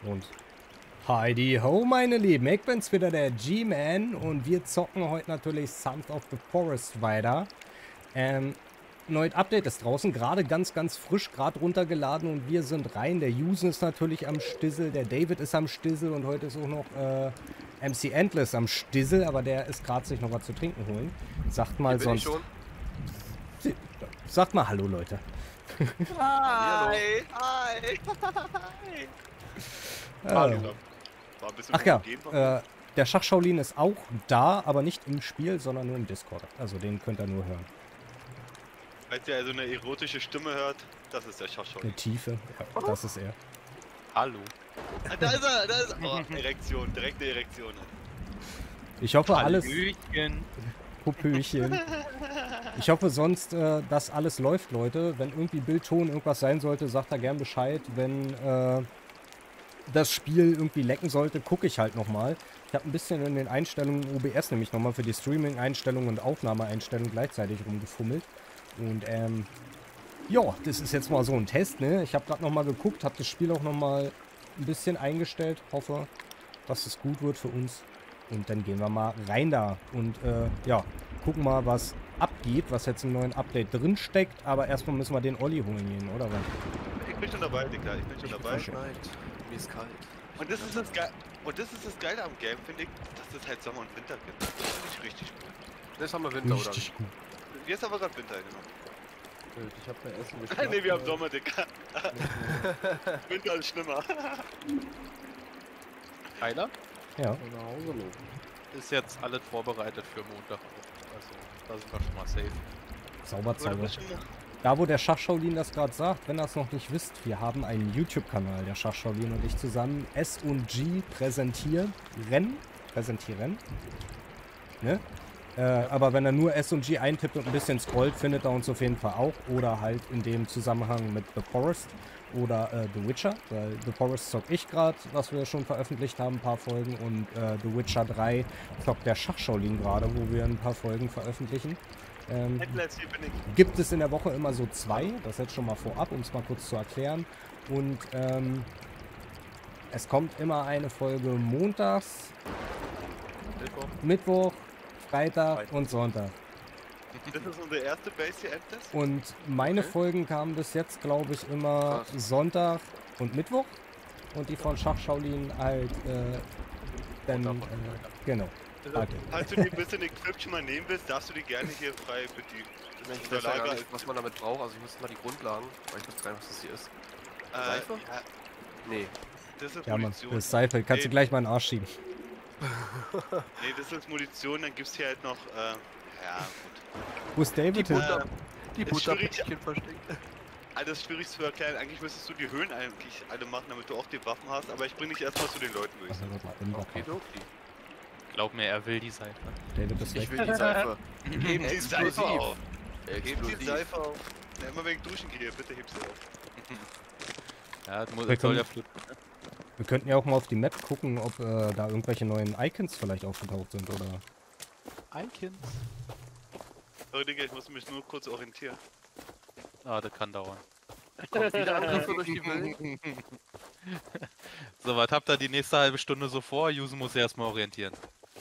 Und Heidi ho, meine Lieben, ich bin's wieder, der G-Man, und wir zocken heute natürlich Sons of the Forest weiter. Neues Update ist draußen, gerade ganz frisch, gerade runtergeladen, und wir sind rein. Der Jusen ist natürlich am Stissel, der David ist am Stissel und heute ist auch noch MC Endless am Stissel, aber der ist gerade sich noch was zu trinken holen. Sagt mal sonst... Sagt mal Hallo, Leute. Hi! Hi! Hallo. Ach ja, der Schachschaulin ist auch da, aber nicht im Spiel, sondern nur im Discord. Also den könnt ihr nur hören. Falls ihr also eine erotische Stimme hört, das ist der Schachschaulin. Eine Tiefe, ja, das ist er. Hallo. Ah, da ist er, da ist er. Oh, Erektion, direkt eine Erektion. Ich hoffe alles... Hallöchen. Popöchen. Ich hoffe sonst, dass alles läuft, Leute. Wenn irgendwie Bildton irgendwas sein sollte, sagt da gern Bescheid. Wenn das Spiel irgendwie lecken sollte, gucke ich halt nochmal. Ich habe ein bisschen in den Einstellungen OBS nämlich nochmal für die Streaming-Einstellungen und Aufnahmeeinstellungen gleichzeitig rumgefummelt. Und ja, das ist jetzt mal so ein Test, ne? Ich habe gerade nochmal geguckt, habe das Spiel auch nochmal ein bisschen eingestellt. Hoffe, dass es gut wird für uns. Und dann gehen wir mal rein da und ja, gucken mal, was abgeht, was jetzt im neuen Update drin steckt. Aber erstmal müssen wir den Olli holen gehen, oder was? Ich bin schon dabei, Digga, ich bin schon dabei. Mir ist kalt. Und das ist das Geile am Game, finde ich, dass es halt Sommer und Winter gibt. Das finde ich richtig gut. Jetzt haben wir Winter, oder? Richtig gut. Jetzt haben wir gerade Winter, genau. Ich hab mein Essen geschafft. Ne, wir haben Sommer, Digga. Winter ist schlimmer. Einer Ja. Nach Hause laufen. ist jetzt alles vorbereitet für Montag. Also, da sind wir schon mal safe. Sauber. Da, wo der Schachschaulin das gerade sagt, wenn ihr es noch nicht wisst, wir haben einen YouTube-Kanal, der Schachschaulin und ich zusammen, S&G präsentieren. Ne? Aber wenn er nur S&G eintippt und ein bisschen scrollt, findet er uns auf jeden Fall auch. Oder halt in dem Zusammenhang mit The Forest oder The Witcher. Weil The Forest zock ich gerade, was wir schon veröffentlicht haben, ein paar Folgen. Und The Witcher 3 zockt der Schachschaulin gerade, wo wir ein paar Folgen veröffentlichen. Gibt es in der Woche immer so 2, das jetzt schon mal vorab, um es mal kurz zu erklären. Und es kommt immer eine Folge montags, Mittwoch, Freitag und Sonntag. Das ist unsere erste Base hier, Endless. Und meine Folgen kamen bis jetzt, glaube ich, immer Sonntag und Mittwoch. Und die von Schachschaulin halt dann, genau. Also, falls du die ein bisschen Equipment mal nehmen willst, darfst du die gerne hier frei bedienen. Ich weiß ja gar nicht, was man damit braucht. Also ich muss mal die Grundlagen, weil ich weiß gar nicht, was das hier ist. Seife? Ja, Nee. das ist Ja, Mann, Munition. das ist Seife. Kannst du gleich mal in den Arsch schieben. Nee, das ist Munition, dann gibt's hier halt noch, ja, gut. Wo ist David hin? Die ist schwierig. Butterpäckchen versteckt. Alles schwierig zu erklären. Eigentlich müsstest du die Höhen eigentlich alle machen, damit du auch die Waffen hast, aber ich bring dich erstmal zu den Leuten, würde ich sagen. Okay. Glaub mir, er will die Seife. David ist weg. Ich will die Seife. Heb die Seife auf. Heb die Explosiv. Seife auf. Ja, immer wenn ich duschen gehe, bitte heb sie auf. Ja, Wir soll können- ja flippen. Wir könnten ja auch mal auf die Map gucken, ob da irgendwelche neuen Icons vielleicht aufgetaucht sind, oder? Icons. Sorry, Digga, ich muss mich nur kurz orientieren. Ah, das kann dauern. Kommt wieder Angriffe durch die Welt. So, was habt ihr die nächste halbe Stunde so vor? Jusen muss erstmal orientieren.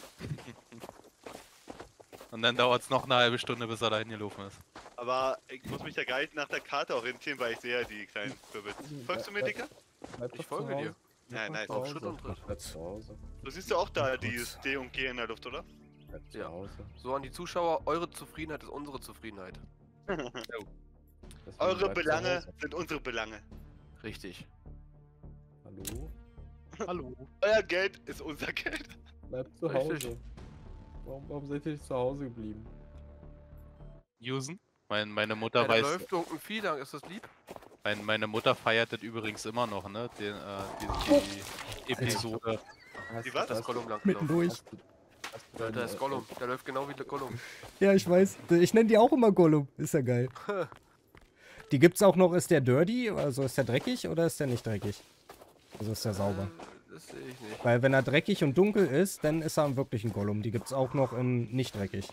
Und dann dauert es noch eine halbe Stunde, bis er dahin gelaufen ist. Aber ich muss mich ja gar nicht nach der Karte orientieren, weil ich sehe ja die kleinen Kürbis. Folgst du mir, Digga? Bleib Ich doch folge zu Hause. dir. Ja, nice. Zu Auf Hause. Schritt und Tritt. Bleib zu Hause. Du siehst ja auch da die D und G in der Luft, oder? Bleib zu Ja. Hause. So an die Zuschauer, eure Zufriedenheit ist unsere Zufriedenheit. Deswegen Eure bleib zu Belange Hause. sind unsere Belange. Richtig. Hallo? Hallo. Euer Geld ist unser Geld. Bleib zu Richtig. Hause. Warum seid ihr nicht zu Hause geblieben? Jusen? Meine Mutter Ja, da weiß. läuft irgendein Vieh lang, ist das lieb? Meine Mutter feiert das übrigens immer noch, ne? Die Episode. Die was? Da ist Gollum lang Mitten gelaufen. durch. Da ist Gollum. Der läuft genau wie der Gollum. Ja, ich weiß. Ich nenne die auch immer Gollum. Ist ja geil. Die gibt's auch noch, ist der dirty? Also ist der dreckig oder ist der nicht dreckig? Also ist der sauber. Das sehe ich nicht. Weil wenn er dreckig und dunkel ist, dann ist er wirklich ein Gollum. Die gibt's auch noch in nicht dreckig.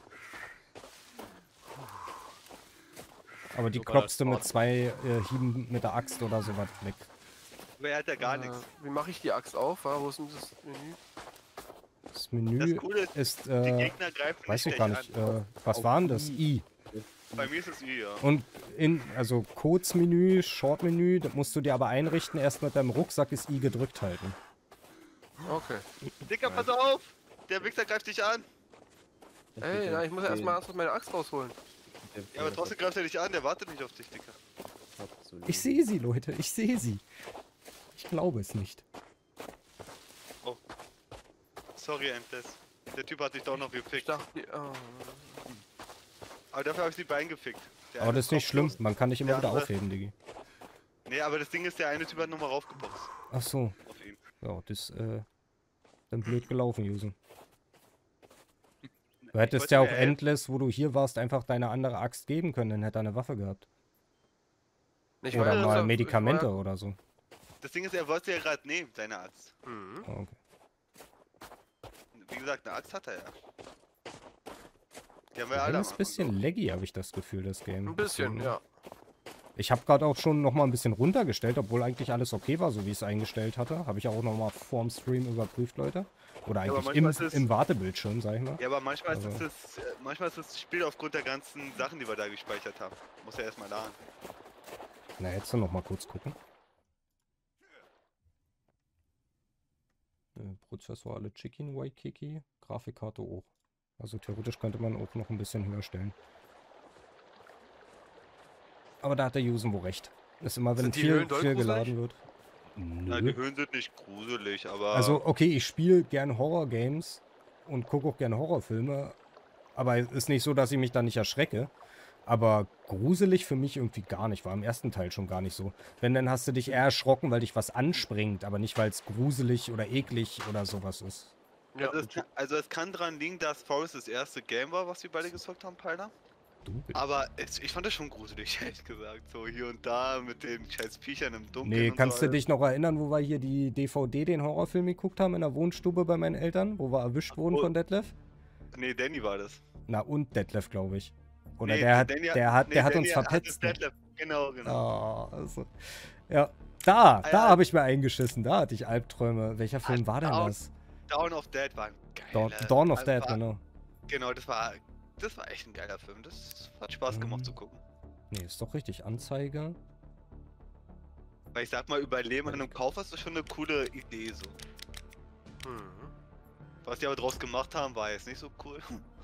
Aber die Sogar klopfst du das mit 2 Hieben mit der Axt oder sowas weg. Aber er hat ja gar nichts. Wie mache ich die Axt auf? Wo ist denn das Menü? Das Menü Das Coole ist, Die Gegner greifen weiß ich nicht gar gleich nicht, an. was war denn das? I. Bei mir ist es I, ja. Und also Codes-Menü, Short-Menü, das musst du dir aber einrichten, erst mit deinem Rucksack ist I gedrückt halten. Okay. Dicker, pass auf! Der Wichser greift dich an! Ey, na, ich muss ja erstmal ernsthaft meine Axt rausholen. Ja, aber trotzdem greift er dich an, der wartet nicht auf dich, Dicker. Ich sehe sie, Leute, ich sehe sie. Ich glaube es nicht. Sorry, Endless. Der Typ hat dich doch noch Ich gefickt. dachte, Aber dafür habe ich die Beine gefickt. Der Aber eine das ist nicht schlimm, kopflos. man kann dich immer Der wieder andere- aufheben, Diggi. Nee, aber das Ding ist, der eine Typ hat nochmal raufgeboxt. Ach so, Auf ihn. ja, das dann blöd gelaufen, Jusen. Du hättest wollte ja mir auch helfen. Endless, wo du hier warst, einfach deine andere Axt geben können, dann hätte er eine Waffe gehabt. ich Oder war ja- mal ich Medikamente war ja- oder so. Das Ding ist, er wollte ja gerade nehmen, seine Axt. Mhm. Ah, okay. Wie gesagt, eine Axt hat er ja. Die haben wir Ja, alle. ist ein bisschen laggy, habe ich das Gefühl, das Game. Ein bisschen, Deswegen- ja. Ich habe gerade auch schon nochmal ein bisschen runtergestellt, obwohl eigentlich alles okay war, so wie ich es eingestellt hatte. Habe ich auch nochmal vorm Stream überprüft, Leute. Oder aber eigentlich im, manchmal ist es- im Wartebildschirm, sag ich mal. Ja, aber manchmal ist, Also- manchmal ist das Spiel aufgrund der ganzen Sachen, die wir da gespeichert haben. Muss ja erstmal laden. Na, jetzt noch mal kurz gucken. Prozessor alle Chicken Waikiki, Grafikkarte auch. Also theoretisch könnte man auch noch ein bisschen höher stellen. Aber da hat der Usen wohl recht. Ist immer, wenn Sind die viel, Höhlen doll viel gruselig? geladen wird. Na, Nö. die Höhen sind nicht gruselig, aber. Also, okay, ich spiele gern Horror-Games und gucke auch gern Horrorfilme. Aber es ist nicht so, dass ich mich da nicht erschrecke. Aber gruselig für mich irgendwie gar nicht. War im ersten Teil schon gar nicht so. Wenn, dann hast du dich eher erschrocken, weil dich was anspringt, aber nicht, weil es gruselig oder eklig oder sowas ist. Ja. Also es kann dran liegen, dass Forest das erste Game war, was wir beide gezockt haben, Palder. Du bist. Aber ich fand das schon gruselig, ehrlich gesagt. So hier und da mit den scheiß Viechern im Dunkeln. Nee, und kannst so du dich noch erinnern, wo wir hier die DVD, den Horrorfilm geguckt haben in der Wohnstube bei meinen Eltern, wo wir erwischt wurden Oh. von Detlef? Nee, Danny war das. Na, und Detlef, glaube ich. Oder Nee, der hat, Danny der hat, nee, der hat Danny uns das verpetzt. Ne? Detlef. Genau, genau. Oh, also. Ja, da ja, habe ich mir eingeschissen. Da hatte ich Albträume. Welcher Film war denn Dawn- das? Dawn of Dead war ein geiler. Dawn of also Dead, war, genau. Genau, das war echt ein geiler Film. Das hat Spaß gemacht zu gucken. Nee, ist doch richtig. Anzeige. Weil ich sag mal, Überleben an einem Kaufhaus ist schon eine coole Idee so. Mhm. Was die aber draus gemacht haben, war jetzt nicht so cool.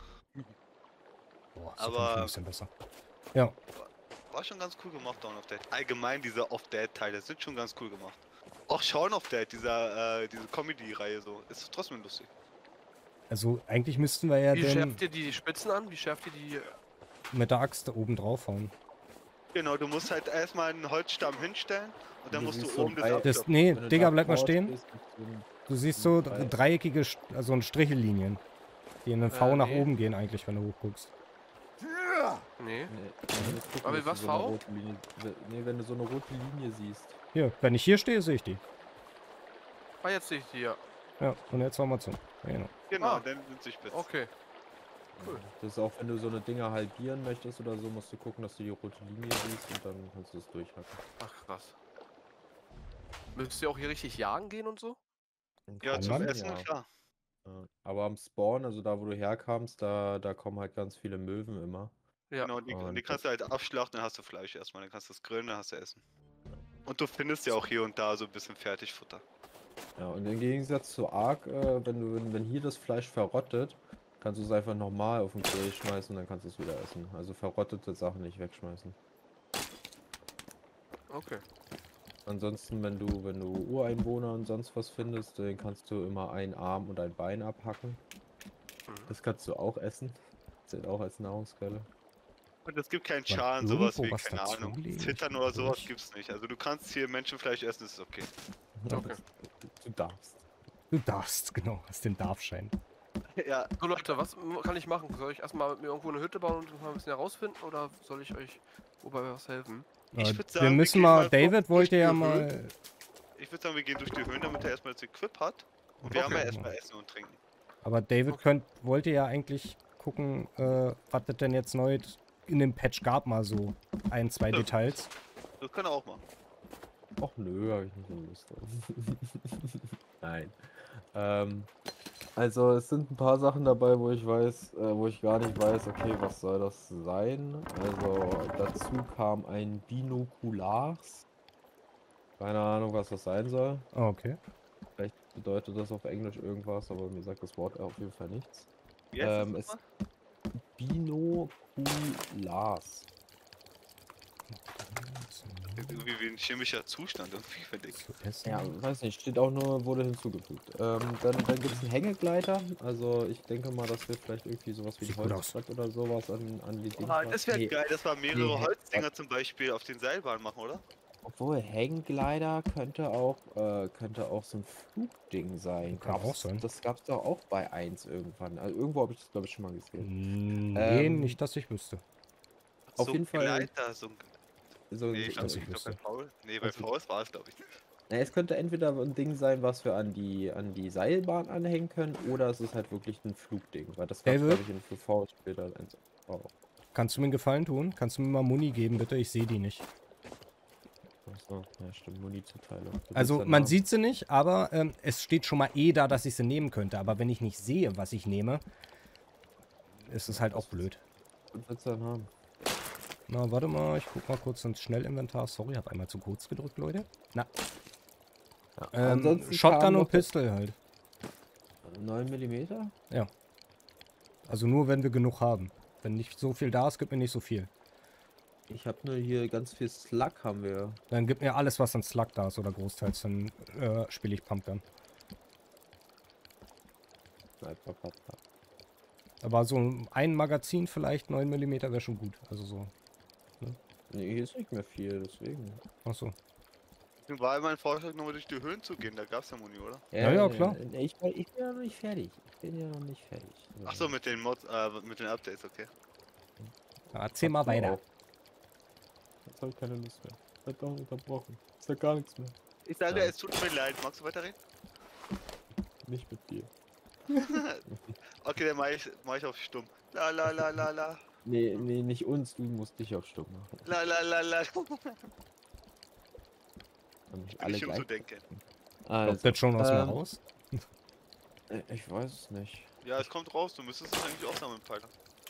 Boah, Aber- ein bisschen besser. Ja, War schon ganz cool gemacht, Dawn of Dead. Allgemein diese Of Dead-Teile sind schon ganz cool gemacht. Auch Shaun of Dead, diese Comedy-Reihe so, ist trotzdem lustig. also eigentlich müssten wir ja Wie den schärft ihr die Spitzen an? Wie schärft ihr die... mit der Axt oben draufhauen. Genau, du musst halt erstmal einen Holzstamm hinstellen und dann Du musst siehst du so oben das ein Ei- abklopfen. Nee, Wenn du Digga, da bleib mal vorne stehen. stehst, mit so einem- Du siehst so Drei. dreieckige, also ein Strichellinien, die in den V nach nee. oben gehen eigentlich, wenn du hochguckst. Nee. Nee, du musst gucken, Aber dass du was, so eine V? rote Linie, nee, wenn du so eine rote Linie siehst. Hier, wenn ich hier stehe, sehe ich die. Ah, jetzt sehe ich die, ja. Ja, und jetzt fahren wir zu. Genau. Genau, Ah. dann sind sie spitz. Okay. Das ist auch, wenn du so eine Dinger halbieren möchtest oder so, musst du gucken, dass du die rote Linie siehst und dann kannst du es durchhacken. Ach, krass. Müsst ihr auch hier richtig jagen gehen und so? Ja, Kann zum man? Essen, Ja. klar. Ja. Aber am Spawn, also da wo du herkamst, da kommen halt ganz viele Möwen immer. Ja. Genau, die Und kannst du halt abschlachten, dann hast du Fleisch erstmal, dann kannst du es grillen, dann hast du Essen. Und du findest ja auch hier und da so ein bisschen Fertigfutter. Ja, und im Gegensatz zu Ark, wenn hier das Fleisch verrottet, kannst du es einfach normal auf den Grill schmeißen und dann kannst du es wieder essen. Also verrottete Sachen nicht wegschmeißen. Okay. Ansonsten, wenn du Ureinwohner und sonst was findest, dann kannst du immer einen Arm und ein Bein abhacken. Mhm. Das kannst du auch essen. Zählt auch als Nahrungsquelle. Und es gibt keinen Man Schaden, sowas irgendwo wie, was keine Ahnung, dazulegen? Zittern Ich oder glaub sowas nicht. gibt's nicht. Also du kannst hier Menschenfleisch essen, das ist okay. Okay. Du darfst. Du darfst, genau, hast den Darfschein. Ja, So Leute, was kann ich machen? Soll ich erstmal mit mir irgendwo eine Hütte bauen und mal ein bisschen herausfinden oder soll ich euch wobei was helfen? Ich würd Wir sagen, wir müssen gehen mal, mal David durch wollte die ja Höhlen. mal, ich würde sagen, wir gehen durch die Höhen, damit er erstmal das Equip hat. Und wir haben ja Okay. erstmal Essen und Trinken. aber David Okay. wollte ja eigentlich gucken, was das denn jetzt neu in dem Patch gab, mal so ein, zwei Ja. Details. Das kann er auch machen. Och nö, habe ich nicht so Lust drauf. Nein. Also es sind ein paar Sachen dabei, wo ich weiß, wo ich gar nicht weiß, okay, was soll das sein? Also dazu kam ein Binokulars. Keine Ahnung, was das sein soll. Ah, okay. Vielleicht bedeutet das auf Englisch irgendwas, aber mir sagt das Wort auf jeden Fall nichts. Wie heißt Es das Binokulars. Irgendwie wie ein chemischer Zustand, irgendwie, finde ich. Zu essen. Ja, weiß nicht, steht auch nur, wurde hinzugefügt. Dann gibt es einen Hängegleiter. Also ich denke mal, dass wir vielleicht irgendwie sowas wie Sieht ein gut aus. Holzbrett oder sowas an die Dinge. Ah, das wäre Nee, geil, dass wir mehrere nee, Holzdinger zum Beispiel auf den Seilbahnen machen, oder? obwohl Hängegleiter könnte auch so ein Flugding sein. Kann auch sein. Das gab's doch auch bei 1 irgendwann. Also irgendwo habe ich das glaube ich schon mal gesehen. Nee, Ähm, nicht, dass ich wüsste. Auf so jeden Fall Gleiter, so ein... So Nee, ich dass glaube ich wüsste. bei Paul. Nee, bei Also- Paul war es, glaube ich. Na, es könnte entweder ein Ding sein, was wir an die Seilbahn anhängen können, oder es ist halt wirklich ein Flugding, weil das gab es, David? glaube ich, in FV später. Oh, Kannst du mir einen Gefallen tun? Kannst du mir mal Muni geben, bitte? Ich sehe die nicht. achso, ja stimmt, Muni-Zuteilung. Du Also willst deinen man Namen? sieht sie nicht, aber es steht schon mal da, dass ich sie nehmen könnte. Aber wenn ich nicht sehe, was ich nehme, ist es halt auch blöd. Und willst du deinen Namen? Na, warte mal, ich guck mal kurz ins Schnellinventar. Sorry, habe einmal zu kurz gedrückt, Leute. Na, Ja. Ansonsten Shotgun kam und noch Pistol halt. 9 mm? Also nur, wenn wir genug haben. Wenn nicht so viel da ist, gibt mir nicht so viel. Ich habe nur hier ganz viel Slug haben wir. Dann gib mir alles, was an Slug da ist oder großteils, dann spiele ich Pumpgun. Sniper, Papa. Aber so ein Magazin vielleicht, 9 mm wäre schon gut. Also so. Nee, hier ist nicht mehr viel, deswegen. Achso. War mein Vorschlag, nochmal durch die Höhlen zu gehen, da gab's ja Muni, oder? Ja, klar. Ich bin ja noch nicht fertig. Achso, mit den Mods, mit den Updates, okay. Erzähl mal weiter. Jetzt habe ich keine Lust mehr. Wird doch unterbrochen. Ist ja gar nichts mehr. Ich sage, Ja. es tut mir leid. Magst du weiterreden? Nicht mit dir. Okay, dann mach ich auf stumm. La la la la la. Nee, nicht uns. Du musst dich auf Stumm machen. La la la la. Und nicht Bin alle ich um gleich. zu denken. Kommt Also, das schon aus mir ähm, raus? ich weiß es nicht. Ja, es kommt raus. Du müsstest es eigentlich auch sammeln, Pfeiler.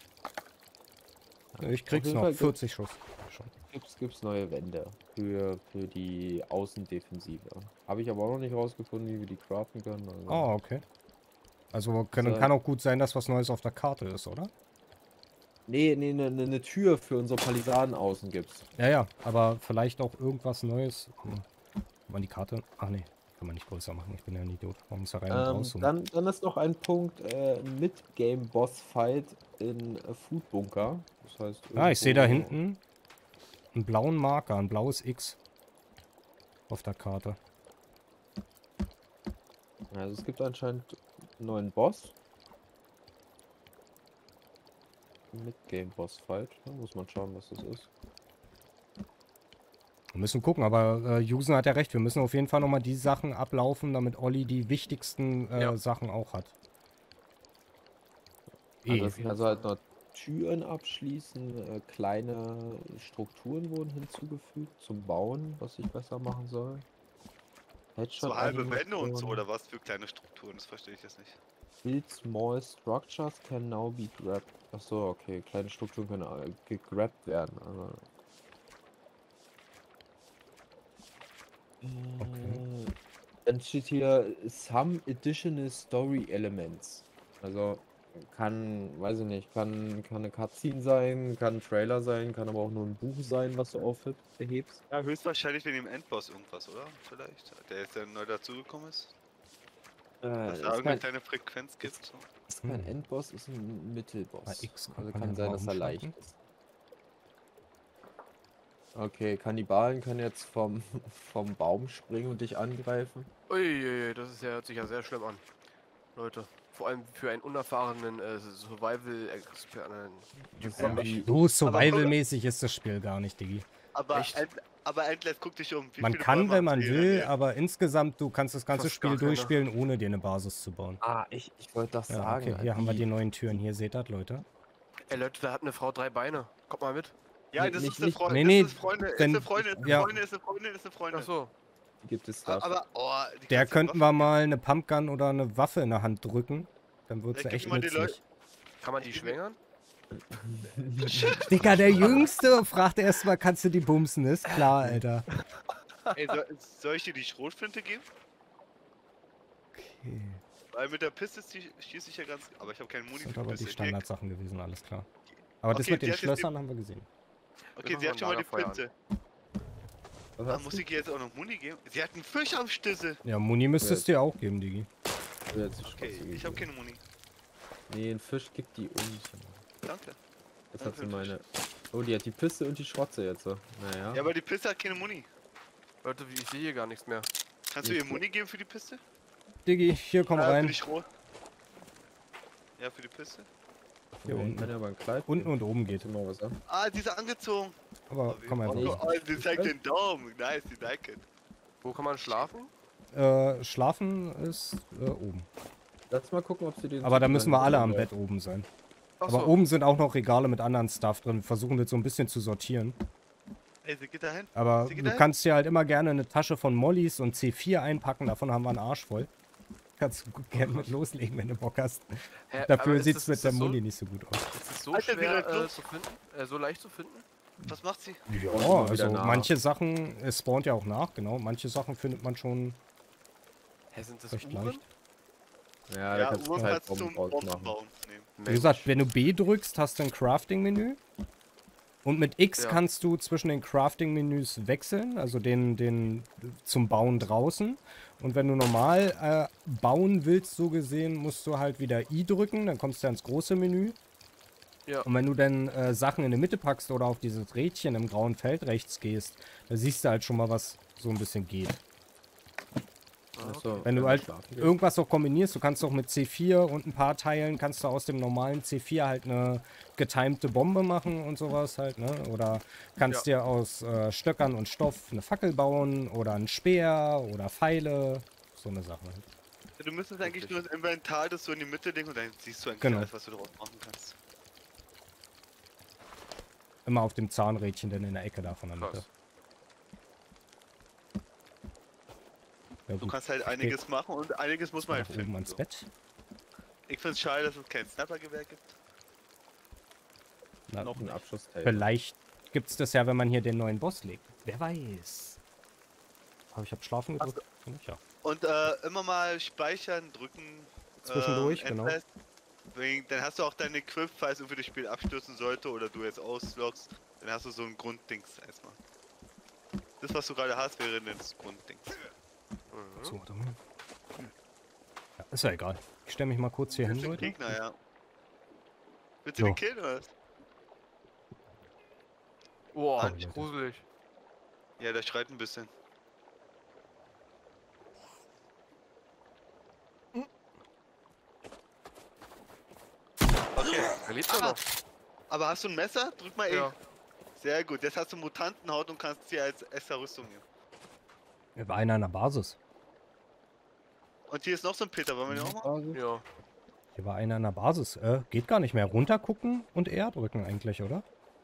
Ich krieg's jeden noch. Fall 40 Schuss. Schon. Gibt's neue Wände für die Außendefensive. Habe ich aber auch noch nicht rausgefunden, wie wir die craften können. Also. Ah, okay. Also kann So. auch gut sein, dass was Neues auf der Karte ist, oder? Nee, eine Tür für unsere Palisaden außen gibt's. Ja, aber vielleicht auch irgendwas Neues. Kann man die Karte... Ach nee, kann man nicht größer machen. Ich bin ja ein Idiot. Man muss ja rein und rauszoomen. Dann ist noch ein Punkt mit Game Boss Fight in Food Bunker. Das heißt, Ah, ich sehe da irgendwo- hinten einen blauen Marker, ein blaues X auf der Karte. Also es gibt anscheinend einen neuen Boss. Mit Game Boss Fight. Da muss man schauen, was das ist. Wir müssen gucken, aber Jusen hat ja recht. Wir müssen auf jeden Fall nochmal die Sachen ablaufen, damit Olli die wichtigsten Ja. Sachen auch hat. Also halt noch Türen abschließen, kleine Strukturen wurden hinzugefügt zum Bauen, was ich besser machen soll. So halbe Wände und so, oder was für kleine Strukturen? Das verstehe ich jetzt nicht. Build small structures can now be grabbed. Achso, okay, kleine Strukturen können gegrabt werden. Also. Dann steht hier some additional story elements. Also kann, weiß ich nicht, kann eine Cutscene sein, kann ein Trailer sein, kann aber auch nur ein Buch sein, was du aufhebst. Ja, höchstwahrscheinlich wegen dem Endboss irgendwas, oder? Vielleicht. Der jetzt neu dazugekommen ist. Dass Ist da irgendeine kein, kleine Frequenz gibt. So. ist kein Endboss, ist ein Mittelboss. Bei X kann Also man kann den sein, dass er Raum leicht schalten. ist. Okay, Kannibalen können jetzt vom Baum springen und dich angreifen. Uiuiui, das ist ja, hört sich ja sehr schlimm an. Leute, vor allem für einen unerfahrenen Survival-Experten. Das Ja, sind die- So survival-mäßig ist das Spiel gar nicht, Diggi. Aber, Echt? aber Endless, guck dich um. Wie Man viele kann, Bäume wenn man habt ihr will, hier? aber insgesamt, du kannst das ganze Fast Spiel gar keine. durchspielen, ohne dir eine Basis zu bauen. Ah, ich wollte das Ja, sagen. okay, hier haben wir die neuen Türen. Hier seht ihr, Leute. Ey Leute, da hat eine Frau 3 Beine. Kommt mal mit. Ja, Nee, das nicht- ist eine nicht- Freundin. nee, das ist Freunde, ist wenn- eine Freundin, ist eine ja. Freundin, ist eine Freundin, ist eine Freundin. Achso. Gibt es da. Aber, oh, die Der kannst du könnten Waffen- wir mal eine Pumpgun oder eine Waffe in der Hand drücken. Dann wird sie Gib echt mal die nützlich. Kann man die schwängern? Dicker, der Jüngste fragt erstmal, kannst du die bumsen? Ist klar, Alter. Ey, soll ich dir die Schrotflinte geben? Okay. Weil mit der Piste schieße ich ja ganz. Aber ich habe keinen Muni Das sind für aber die Piste. Standardsachen gewesen, alles klar. Aber das Okay, mit die den hat jetzt Schlössern haben wir gesehen. Okay, Wir sie hat machen schon mal die Lagerfeuer an. Flinte. Was Ah, hast muss du? ich ihr jetzt auch noch Muni geben? Sie hat einen Fisch am Stissel. Ja, Muni müsstest du dir auch geben, Digi. Jetzt Okay, ich habe keine Muni. Nee, ein Fisch gibt die uns. Danke. Jetzt hat sie meine. Oh, die hat die Piste und die Schrotze jetzt so. Naja. Ja, aber die Piste hat keine Muni. Leute, ich sehe hier gar nichts mehr. Kannst du ihr Muni geben für die Piste? Digi, hier komm Für rein. die Schrot. Ja, für die Piste. Hier Ja, unten. kann ja aber ein Kleid. Unten und oben geht. Mal was an. Ah, die ist angezogen. Aber komm einfach Nee. rein. Oh, die zeigt den Daumen. Nice, die like it. Wo kann man schlafen? Schlafen ist oben. Lass mal gucken, ob sie den. Aber da müssen wir alle am Bett. Bett oben sein. Achso. Aber oben sind auch noch Regale mit anderen Stuff drin. Wir versuchen das so ein bisschen zu sortieren. Ey, sie geht dahin. Aber Sie geht du dahin? kannst dir halt immer gerne eine Tasche von Mollys und C4 einpacken. Davon haben wir einen Arsch voll. Kannst du gut gerne mit loslegen, wenn du Bock hast. Hä, Dafür aber ist sieht es das- mit ist der das so- Muni nicht so gut aus. Ist es so Alter, wie schwer läuft los? zu finden? So leicht zu finden? Was macht sie? Ja, immer wieder also nach. manche Sachen, es spawnt ja auch nach, genau. Manche Sachen findet man schon Hä, sind das recht Uhren? leicht. Ja, da Ja, kannst du Uhren halt kannst du zum Bomben Bomben machen. bauen nehmen. Wie gesagt, wenn du B drückst, hast du ein Crafting-Menü. Und mit X Ja. kannst du zwischen den Crafting-Menüs wechseln, also den zum Bauen draußen. Und wenn du normal bauen willst, so gesehen, musst du halt wieder I drücken, dann kommst du ins große Menü. Ja. Und wenn du dann Sachen in die Mitte packst oder auf dieses Rädchen im grauen Feld rechts gehst, dann siehst du halt schon mal, was so ein bisschen geht. Achso, Wenn du halt schlafen gehst. irgendwas auch kombinierst, du kannst auch mit C4 und ein paar Teilen, kannst du aus dem normalen C4 halt eine getimte Bombe machen und sowas halt, ne? Oder kannst dir aus Stöckern und Stoff eine Fackel bauen oder ein Speer oder Pfeile, so eine Sache halt. Ja, du müsstest eigentlich nur das Inventar das so in die Mitte legen und dann siehst du eigentlich Genau. alles, was du draus machen kannst. Immer auf dem Zahnrädchen dann in der Ecke da von der Mitte. Krass. Ja, Du gut. kannst halt einiges machen und einiges muss man halt Nach oben finden. ans So. Bett. Ich find's schade, dass es kein Snipergewehr gibt. Na, Noch ein Abschussteil. vielleicht gibt's das ja, wenn man hier den neuen Boss legt. Wer weiß. Aber ich habe schlafen gedrückt. Ja. Und immer mal speichern, drücken. Zwischendurch, genau. Endfest. Dann hast du auch deine Equip, falls irgendwie das Spiel abstürzen sollte oder du jetzt ausloggst, dann hast du so ein Grunddings erstmal. Das, was du gerade hast, wäre das Grunddings. So, warte mal. Ja, ist ja egal. Ich stelle mich mal kurz hier hin, Willst du den Leute. Gegner, ja. Willst du So. den killen oder was? Boah, Leute. gruselig. Ja, der schreit ein bisschen. Okay. Er lebt ja noch. Aber hast du ein Messer? Drück mal E. Ja. Sehr gut. Jetzt hast du Mutantenhaut und kannst sie als extra Rüstung nehmen. Er war einer an der Basis. Und hier ist noch so ein Peter. Wollen wir den auch machen? Ja. Hier war einer an der Basis. Geht gar nicht mehr. Runtergucken und R drücken eigentlich, oder?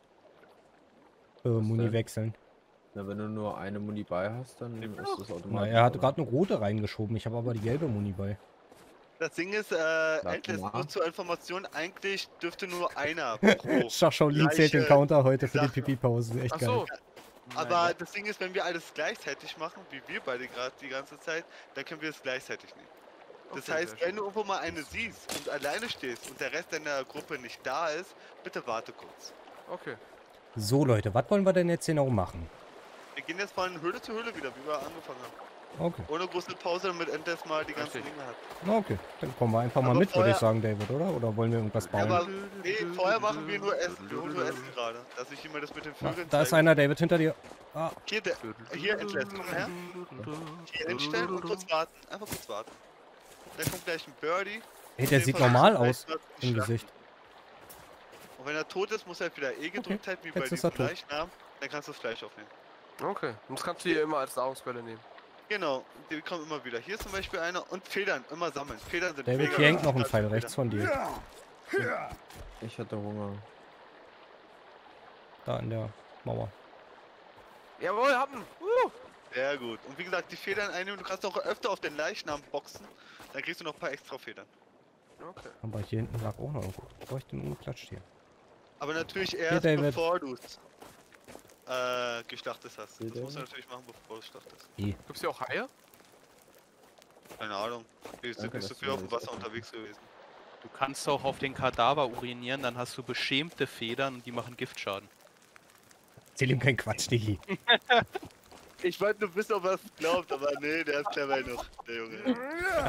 Muni denn? wechseln. Na, wenn du nur eine Muni bei hast, dann ist das automatisch. Na, er hat aber- gerade eine rote reingeschoben. Ich habe aber die gelbe Muni bei. Das Ding ist, Endless, mal. nur zur Information, eigentlich dürfte nur einer pro. Schachschaulin zählt den gleiche Counter heute für die Sache. Pipi-Pause. Echt Ach geil. so. Aber das Ding ist, wenn wir alles gleichzeitig machen, wie wir beide gerade die ganze Zeit, dann können wir es gleichzeitig nehmen. Das Okay, heißt, sehr wenn schön. du irgendwo mal eine siehst und alleine stehst und der Rest deiner Gruppe nicht da ist, bitte warte kurz. Okay. So, Leute, was wollen wir denn jetzt genau machen? Wir gehen jetzt von Höhle zu Höhle wieder, wie wir angefangen haben. Okay. Ohne große Pause, damit Endless mal die ganzen Richtig. Dinge hat. Na, okay. Dann kommen wir einfach mal Aber mit, würde ich vorher- sagen, David, oder? Oder wollen wir irgendwas Ja, bauen? aber nee, vorher machen wir nur Essen. Wir holen nur Essen gerade. Dass ich immer das mit den Ah, Vögeln da ist zeige. einer, David, hinter dir. Ah, Hier Endless, komm her. Hier hinstellen und kurz warten. Einfach kurz warten. Dann kommt gleich ein Birdie. hey, der Den sieht versuchen normal wir aus gleich im zu schlachten. Gesicht. Und wenn er tot ist, muss er halt wieder E gedrückt halten, wie bei jetzt ist diesem er tot. Fleischnamen. Dann kannst du das Fleisch aufnehmen. Okay. Und das kannst du hier immer als Nahrungsquelle nehmen. Genau, die kommen immer wieder. Hier ist zum Beispiel einer. Und Federn, immer sammeln. Federn sind David, mega hier hängt noch ein wichtig. Pfeil rechts von dir. Ich hatte Hunger. Da in der Mauer. Jawohl, hab ihn. Sehr gut. Und wie gesagt, die Federn einnehmen, du kannst auch öfter auf den Leichnam boxen. Dann kriegst du noch ein paar extra Federn. Okay. Aber hier hinten lag auch noch irgendwo. Wo ich den umgeklatscht hier? Aber natürlich erst David. bevor du es geschlachtet hast. Hier, Das musst du David. natürlich machen, bevor du es schlachtest. Gibt's hier auch Haie? Keine Ahnung. Wir sind Danke, nicht so dass viel du auf dem das Wasser offen unterwegs gewesen. Du kannst auch auf den Kadaver urinieren, dann hast du beschämte Federn und die machen Giftschaden. Erzähl ihm keinen Quatsch, Digi. Ich wollte nur wissen, ob er es glaubt, aber nee, der ist clever genug, der Junge.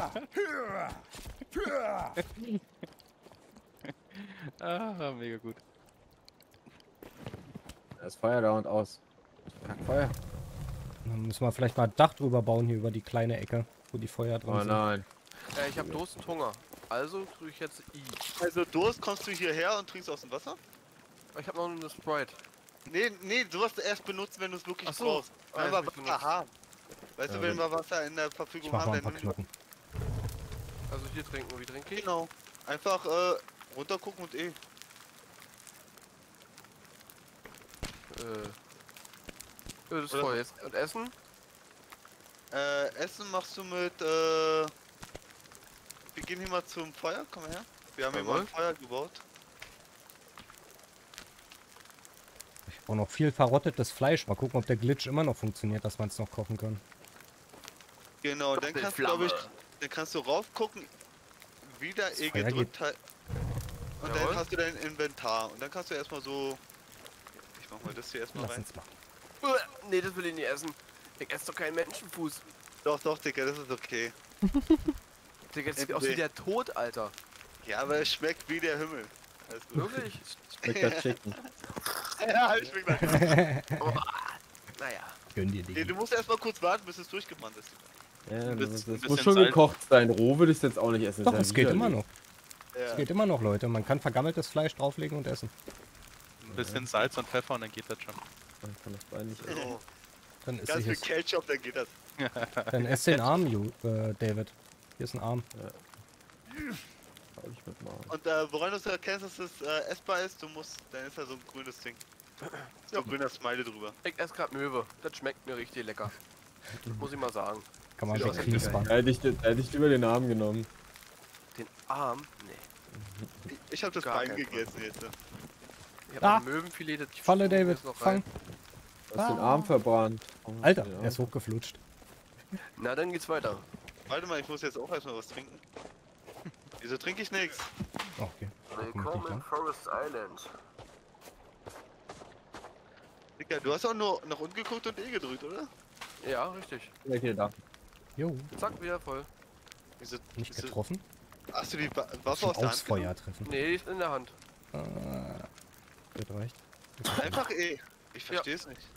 Ah, mega gut. Da ist Feuer da und aus. Kackfeuer. Dann müssen wir vielleicht mal ein Dach drüber bauen hier über die kleine Ecke, wo die Feuer drin Oh sind. nein. Ich hab Durst und Hunger. Also tue ich jetzt I. Also Durst kommst du hierher und trinkst aus dem Wasser? Ich hab noch eine Sprite. Nee, sowas erst benutzen, wenn du es wirklich Ach so. brauchst. Ah, Wenn wir jetzt hab ich Wasser benutzt. haben. Weißt Ja, du, wenn wenn- wir Wasser in der Verfügung Ich mach haben, mal ein dann paar nimm Knochen. Also hier trinken. Wie trinke ich? Genau. Einfach runtergucken und Das ist Oder- voll jetzt. Und Essen? Essen machst du mit wir gehen hier mal zum Feuer, komm mal her. Wir haben hier mal Jawohl. ein Feuer gebaut. Ich brauche noch viel verrottetes Fleisch. Mal gucken, ob der Glitch immer noch funktioniert, dass man es noch kochen kann. Genau, dann kannst du, glaube ich, Doppelflamme. dann kannst du raufgucken, wieder Das E Feuer gedrückt halt. Und Jawohl. dann hast du dein Inventar. Und dann kannst du erstmal so. Ich mach mal das hier erstmal Lass rein. uns machen. Nee, das will ich nicht essen. Ich esse doch keinen Menschenfuß. Doch, Digga, das ist okay. Digga, jetzt sieht aus wie der Tod, Alter. Ja, aber es schmeckt wie der Himmel. Alles gut. Wirklich? Schmeckt das Chicken. Ja, ich bin gleich. Naja. Gönn dir, Nee, Digi. du musst erstmal kurz warten, bis es durchgebrannt ist. Ja, Ein das, bisschen- das ein muss bisschen schon Salz. gekocht sein. Roh würde ich jetzt auch nicht essen. Doch, das ist es ja geht immer widerlich. noch. Ja. Es geht immer noch, Leute. Man kann vergammeltes Fleisch drauflegen und essen. Ein bisschen Salz und Pfeffer und dann geht das schon. Man kann das Bein nicht essen. Oh, Dann ist ganz viel es. Ketchup, dann geht das. Dann ess den Arm, David. Hier ist ein Arm. Hau ich mit mal. Und woran du es erkennst, dass es essbar ist, dann ist da so ein grünes Ding. So ein grüner Smiley drüber. Ich esse grad Möwe. Das schmeckt mir richtig lecker. Muss ich mal sagen. Kann man Ja, wegknispern. Da hätte ich lieber den Arm genommen. Den Arm? Nee. Ich habe das Gar Bein kein gegessen jetzt. Ich hab Ah! ein Möwenfilet. Das Falle, tun wir David. jetzt noch Fang. rein. Du hast den Arm verbrannt. Oh, Alter, den Arm. er ist hochgeflutscht. Na, dann geht's weiter. Warte mal, ich muss jetzt auch erstmal was trinken. Wieso trinke ich nichts? Oh, okay. Willkommen in Forest Island. Digga, du hast auch nur nach unten geguckt und E gedrückt, oder? Ja, richtig. Ja, hier, da. Jo, Zack, wieder voll. Wieso, nicht wieso- getroffen. Hast du die Waffe Schon aus der aufs Hand Feuer treffen. Nee, die ist in der Hand. Das reicht. genommen? Einfach E. Ich verstehe es nicht.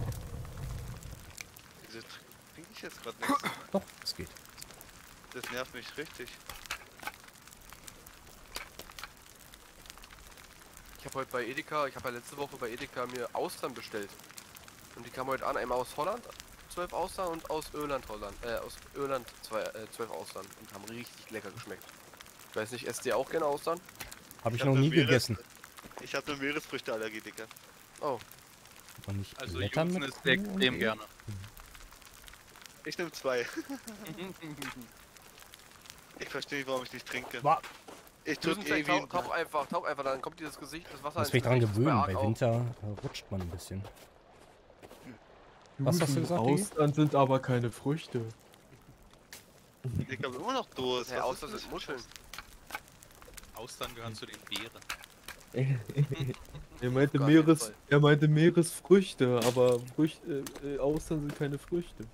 Wieso trinke ich jetzt gerade nichts? Doch, es geht. Das nervt mich richtig. Ich habe heute bei Edeka, ich habe ja letzte Woche bei Edeka mir Austern bestellt. Und die kamen heute an, einmal aus Holland, 12 Austern und aus Irland, aus Irland 12 Austern. Und haben richtig lecker geschmeckt. Ich weiß nicht, esst ihr auch gerne Austern? Habe ich hab noch eine nie gegessen. Ich habe eine Meeresfrüchteallergie, Digga. Oh, Aber nicht Also Blättern Jusen mit ist Kuh und extrem E? gerne. Ich nehme 2. Ich verstehe nicht, warum ich nicht trinke. Wa- Ich Susan, drück E wie ein... tauch einfach, dann kommt dieses Gesicht, das Wasser Muss ins mich dran Gesicht, das ist gewöhnen. Ark Bei auch. Winter rutscht man ein bisschen. Was hast du gesagt, Digi? Austern sind aber keine Früchte. Ich habe immer noch Durst. Ja, Was Austern ist das sind für Muscheln. Austern gehören zu den Beeren. Er meinte, Gar keinen Fall. er meinte Meeresfrüchte, aber Austern sind keine Früchte.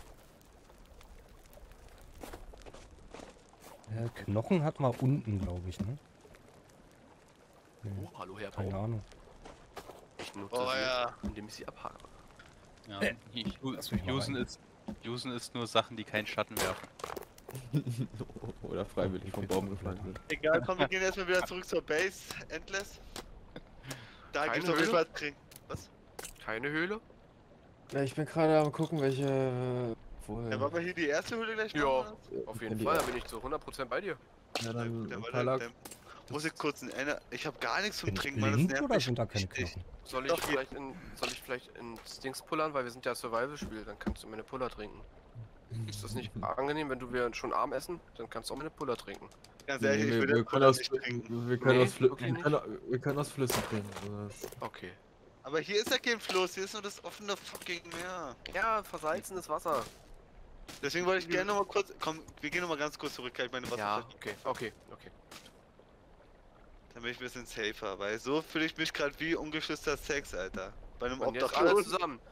Knochen hat man unten, glaube ich, ne? Nee, Oh, hallo Herr keine Baum. Ahnung. Ich nutze Oh sie, ja. indem ich sie abhake. Ja. lass mich mal Jusen rein. ist nur Sachen, die keinen Schatten werfen. Oder freiwillig vom Baum gepflanzt wird. Egal, komm, wir gehen erstmal wieder zurück zur Base. Endless. Da Keine gibt's auf jeden Höhle? Fall Trinken. Was? Keine Höhle? Ja, ich bin gerade am gucken, welche. Ja, wollen wir hier die erste Höhle gleich Ja. machen? Auf jeden Fall, da bin ich zu 100% bei dir. Ja, Oder? dann Der war Palak. Muss ich kurz ich habe gar nichts zum Bin ich Trinken, Mann. Das blind nervt oder mich sind da keine richtig. Knochen? Soll Doch, ich vielleicht ins Dings pullern, weil wir sind ja Survival-Spiel, dann kannst du meine Puller trinken. Ist das nicht angenehm, wenn wir schon Arm essen? Dann kannst du auch meine Puller trinken. Ganz ehrlich, ich will wir den können Cola aus, nicht trinken. wir können Nee, aus wirklich nicht? wir können aus Flüssen trinken. Also das- Okay. Aber hier ist ja kein Fluss, hier ist nur das offene fucking Meer. Ja, versalzenes Wasser. Deswegen wollte ich gerne noch mal kurz. Komm, wir gehen noch mal ganz kurz zurück, halt meine Ja, Wasserflasche. okay. Dann bin ich ein bisschen safer, weil so fühle ich mich gerade wie ungeschützter Sex, Alter. Bei einem Und jetzt alle Obdachlosen. zusammen.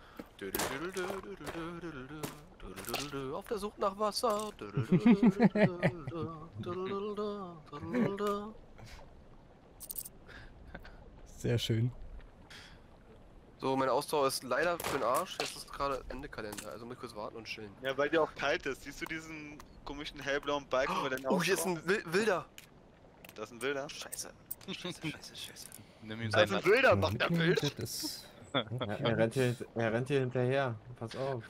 Auf der Suche nach Wasser. Sehr schön. So, meine Ausdauer ist leider für den Arsch. Jetzt ist gerade Ende Kalender, also muss ich kurz warten und chillen. Ja, weil dir auch kalt ist. Siehst du diesen komischen hellblauen Balken über deinen Oh, hier ist Ausdauer? ein Wilder. Das ist ein Wilder. Scheiße. Nimm ihm Das ist seinen ein Wilder, macht er Bild. Das ist... Ja, er rennt hier hinterher. Pass auf.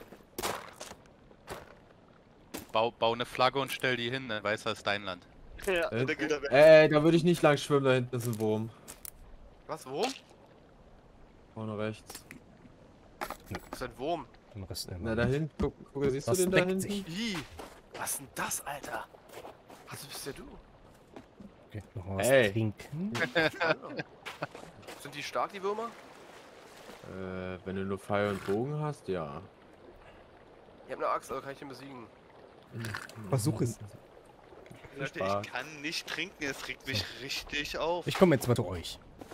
Bau eine Flagge und stell die hin, dann weiß er, ist dein Land. Ja, und dann geht er weg. Da würde ich nicht lang schwimmen, da hinten ist ein Wurm. Was, Wurm? Vorne rechts. Das ist ein Wurm. Den Rest nehmen Na wir. da hinten, guck, siehst du Das den da deckt hinten? sich. Ih, was denn das, Alter? Was bist ja du? Okay, noch mal was Ey. trinken. Sind die stark, die Würmer? Wenn du nur Pfeil und Bogen hast, ja. Ich hab eine Axt, also kann ich den besiegen. Versuch es. Leute, Spaß. ich kann nicht trinken, es regt mich richtig auf. Ich komme jetzt mal zu euch.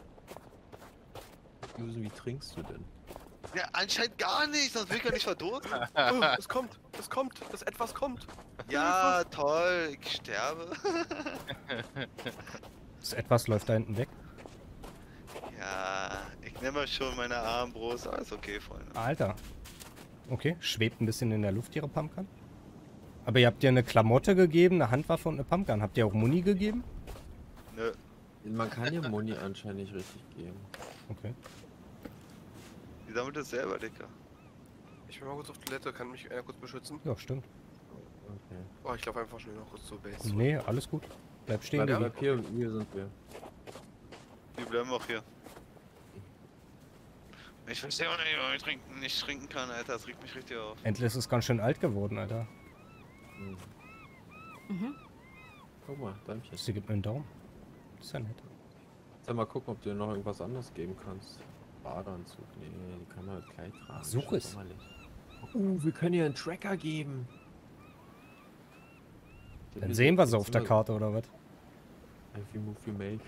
Wie trinkst du denn? Ja, anscheinend gar nicht, sonst will ich ja nicht verdursten. Oh, das etwas kommt. Ja, toll, ich sterbe. Das etwas läuft da hinten weg. Ja, ich nehme schon meine Armbrust, alles okay, Freunde. Alter. Okay, schwebt ein bisschen in der Luft, ihre Pumpgun. Aber ihr habt ihr eine Klamotte gegeben, eine Handwaffe und eine Pumpgun. Habt ihr auch Muni gegeben? Nö, Man kann ja Moni anscheinend nicht richtig geben. Okay. die sammelt es selber, Dicker. Ich bin mal kurz auf Toilette, kann mich einer kurz beschützen? Ja, stimmt. Okay. Oh, ich laufe einfach schnell noch kurz zur Base. Nee, alles gut. Bleib stehen, Ja, Diggi. Bleib hier, hier sind wir. Wir bleiben auch hier. Ich verstehe auch nicht, warum ich nicht trinken kann, Alter, das regt mich richtig auf. Endlich ist ganz schön alt geworden, Alter. Guck mal, Däumchen. Sie gibt mir einen Daumen. Ist ja nett. Sag mal gucken, ob du dir noch irgendwas anderes geben kannst. Badeanzug, nee, die kann man gleich tragen. Such Schon es. sommerlich. Wir können ihr einen Tracker geben. Dann sehen wir sie auf der Karte, oder was? Every move you make.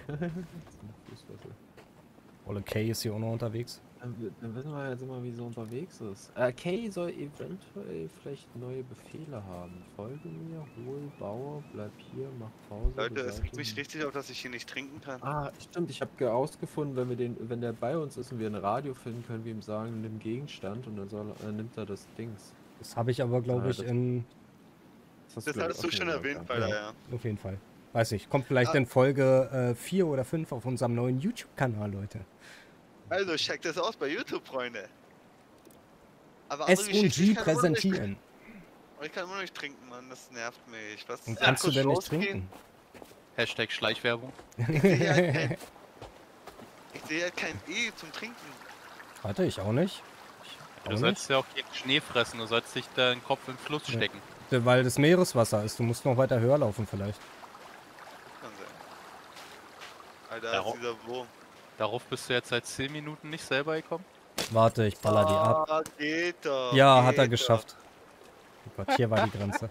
Olle Kay ist hier auch noch unterwegs. Dann wissen wir jetzt immer, wie sie unterwegs ist. Kay soll eventuell vielleicht neue Befehle haben. Folge mir, hol, baue, bleib hier, mach Pause. Leute, es regt beseitige. mich richtig auf, dass ich hier nicht trinken kann. Ah, stimmt, ich habe herausgefunden, wenn der bei uns ist und wir ein Radio finden, können wir ihm sagen, nimm Gegenstand und dann nimmt er das Dings. Das habe ich aber, glaube Ah, ich, das- in... Das hattest du schon erwähnt, bei der, ja. Auf jeden Fall. Weiß ich. Kommt vielleicht in Folge 4 oder 5 auf unserem neuen YouTube-Kanal, Leute. Also, checkt das aus bei YouTube, Freunde. Aber andere Geschichte, ich S&G kann immer noch nicht- präsentieren. Ich kann immer noch nicht trinken, Mann, das nervt mich. Was Und Ja, kannst du kurz denn nicht rausgehen? trinken? Hashtag Schleichwerbung. Ich sehe halt kein, ich sehe halt kein E zum Trinken. Warte, ich auch nicht. Du sollst ja auch keinen Schnee fressen, du sollst dich da den Kopf im Fluss Ja. stecken. Weil das Meereswasser ist. Du musst noch weiter höher laufen vielleicht. Kann sein. Alter, Darauf- ist dieser Wurm. Darauf bist du jetzt seit 10 Minuten nicht selber gekommen? Warte, ich baller die ab. Ah, geht doch. Ja, geht hat er doch. geschafft. Oh Gott, hier war die Grenze.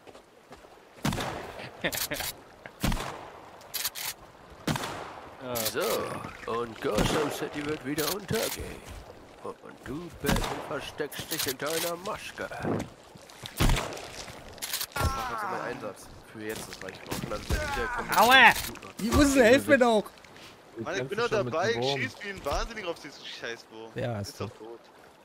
So, und Gotham City wird wieder untergehen. Und du, Batman, versteckst dich in deiner Maske. Das war jetzt mein Einsatz. Für jetzt, das reicht noch. Und dann wiederkommen. Aua! Die Usen, helft mir doch! Mann, ich bin doch dabei, ich schieß wie ein Wahnsinniger auf diesen Scheißwurm. Ja, Ist ist doch so. tot.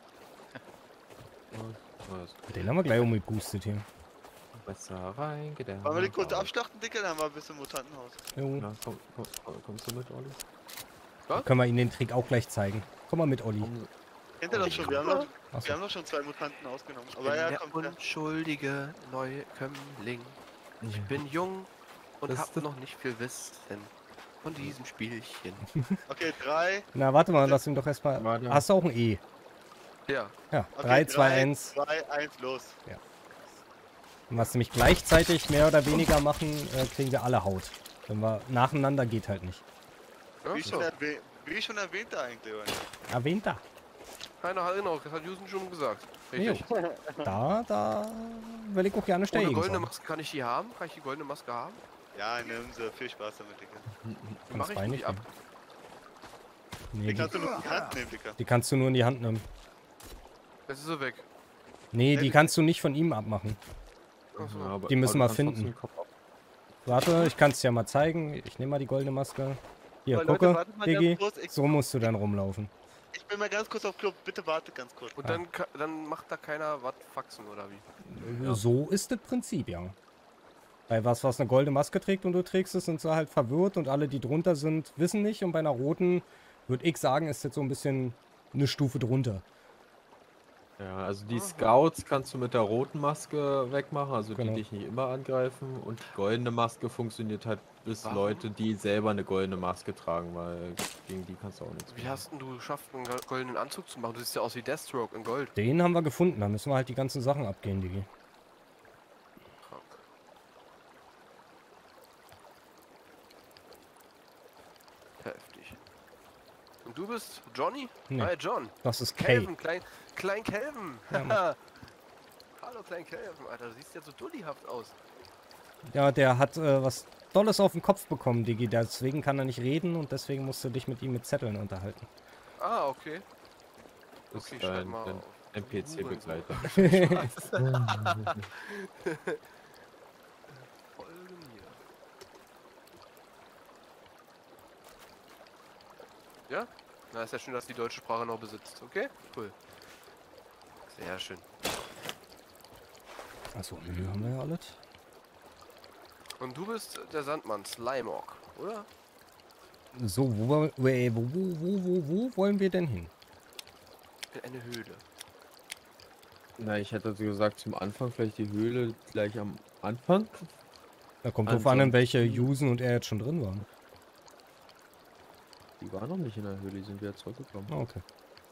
Den haben wir gleich umgeboostet hier. Besser rein, geht der Wollen wir den kurz Hammer abschlachten, Dicker? Dann haben wir ein bisschen Mutantenhaus. Jo. raus. Ja, kommst du mit, Olli? Da können wir Ihnen den Trick auch gleich zeigen. Komm mal mit, Olli. Kennt ihr das schon? Wir haben Achso. doch schon 2 Mutanten ausgenommen. Aber ja, der kommt ja. unschuldige Neukömmling. Ich bin jung und Das hab ist das- noch nicht viel Wissen. von diesem Spielchen. Okay, 3. Na, warte mal, lass ihn doch erstmal. Warte. Hast du auch ein E? Ja. Ja, Okay, 3, 2, 1. 2, 1, los. Und was nämlich gleichzeitig mehr oder weniger machen, kriegen wir alle Haut. Wenn wir nacheinander geht halt nicht. Ja, Wie, so. wie schon erwähnt eigentlich, oder? Erwähnter. Keine Erinnerung, das hat Jusen schon gesagt. Richtig. Da will ich auch gerne Ohne stellen. goldene Maske kann ich die haben? Kann ich die goldene Maske haben? Ja, nimm sie. Viel Spaß damit, Digga. Wie mache ich denn die ab? Nee, Die die, kannst du nur in die Hand nehmen, Digga. die kannst du nur in die Hand nehmen. Jetzt ist sie weg. Nee, die kannst du nicht von ihm abmachen. Achso. Ja, aber- Die müssen aber wir du kannst finden. trotzdem den Kopf ab- Warte, ich kann es dir mal zeigen. Ich nehme mal die goldene Maske. Hier, Aber Leute, gucke, wartet mal Digi. ganz kurz, ich- So musst du dann rumlaufen. Ich bin mal ganz kurz auf Club. Bitte warte ganz kurz. Und dann macht da keiner was Faxen oder wie? So ist das Prinzip, ja. Bei was eine goldene Maske trägt und du trägst es, sind sie halt verwirrt und alle, die drunter sind, wissen nicht. Und bei einer roten, würde ich sagen, ist jetzt so ein bisschen eine Stufe drunter. Ja, also die Scouts kannst du mit der roten Maske wegmachen, also Genau. die dich nicht immer angreifen. Und die goldene Maske funktioniert halt bis Warum? Leute, die selber eine goldene Maske tragen, weil gegen die kannst du auch nichts Wie machen. hast denn du geschafft, einen goldenen Anzug zu machen? Du siehst ja aus wie Deathstroke in Gold. Den haben wir gefunden, da müssen wir halt die ganzen Sachen abgehen, Digi. Krank. Heftig. Und du bist Johnny? Nee. Hi John. Das ist Kay. Calvin, Klein Calvin. Ja, Mann. Hallo Klein Calvin, Alter, du siehst ja so dullihaft aus. Ja, der hat was Tolles auf den Kopf bekommen, Digi. Deswegen kann er nicht reden und deswegen musst du dich mit ihm mit Zetteln unterhalten. Ah, okay. Das Okay, ist schreib dein, mal dein auf. NPC-Begleiter. Folge mir. Ja? Na, ist ja schön, dass die deutsche Sprache noch besitzt. Okay? Cool. Sehr schön. Achso, hier haben wir ja alles. Und du bist der Sandmann, Slimog, oder? So, wo wollen wir denn hin? In eine Höhle. Na, ich hätte also gesagt, zum Anfang vielleicht die Höhle gleich am Anfang. Da kommt drauf an, in welche Jusen und er jetzt schon drin waren. Die waren noch nicht in der Höhle, die sind wieder zurückgekommen. Ah, okay.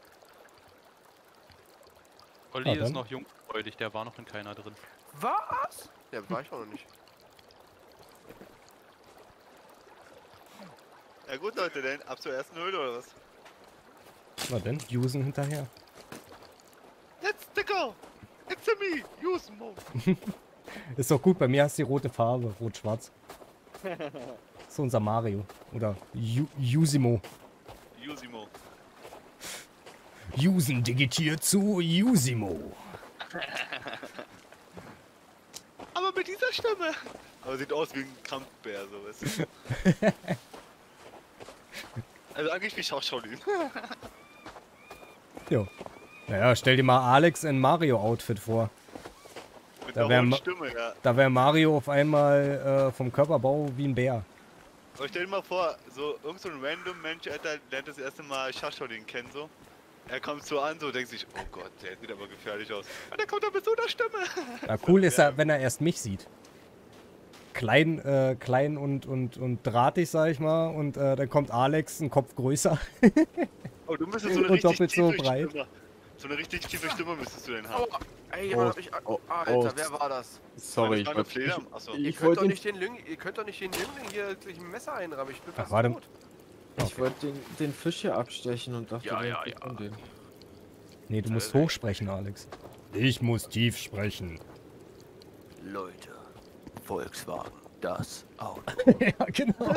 Olli Ah, ist dann. noch jungfräulich, der war noch in keiner drin. Was? Ja, war ich auch noch nicht. Ja gut, Leute, dann ab zur ersten Höhle oder was? Na denn, Jusen hinterher. Let's go! It's a me! Use mode! Ist doch gut, bei mir hast du die rote Farbe, rot-schwarz. So unser Mario. Oder Jusimo. Usimo. Jusen digitiert zu Jusimo. Aber mit dieser Stimme! Aber sieht aus wie ein Kampfbär, so weißt du. Also eigentlich wie Schauschaulim. Jo. Naja, stell dir mal Alex in Mario-Outfit vor. Mit Da einer wär hohen ma- Stimme, ja. Da wäre Mario auf einmal vom Körperbau wie ein Bär. Aber stell dir mal vor, so irgend so ein random Mensch, Alter, lernt das erste Mal Schauschaulim kennen, so. Er kommt so an, so denkt sich, oh Gott, der sieht aber gefährlich aus. Und dann kommt er mit so einer Stimme. Na, cool ist er, wenn er erst mich sieht. Klein und drahtig, sag ich mal. Und dann kommt Alex, ein Kopf größer. Oh, du müsstest so eine Und richtig doppelt so tiefe breit. Stimme. So eine richtig tiefe Stimme müsstest du denn haben. Oh, ey, Oh, jemand hat mich. oh, Alter, oh. wer war das? Sorry, Das war eine Flederm. Achso. Ihr ich könnt, doch wollte nicht den ihr könnt doch nicht den Jüngling hier gleich ein Messer einrammen. Ich bin Ach, fast warte. tot. ich wollte den Fisch hier abstechen und dachte, Ja, den ja, kriegt ja. man den. Nee, du musst hoch sprechen, Alex. Ich muss tief sprechen. Leute, Volkswagen, das Auto. Ja, genau.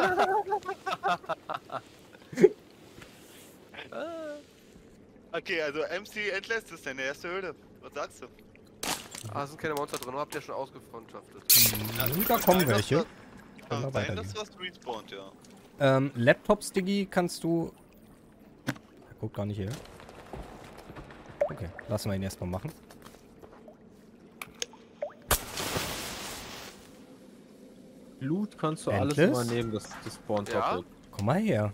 Okay, also MC entlässt es deine erste Höhle. Was sagst du? Ah, sind keine Monster drin, habt ihr schon ausgefronschaftet. Da kommen welche. Kann Können wir sein, weitergehen. dass was respawnt, ja. Laptops, Digi, kannst du... Er guckt gar nicht her. Okay, lassen wir ihn erstmal machen. Blut kannst du Endless? alles immer nehmen, das spawnt Ja? doppelt. Komm mal her.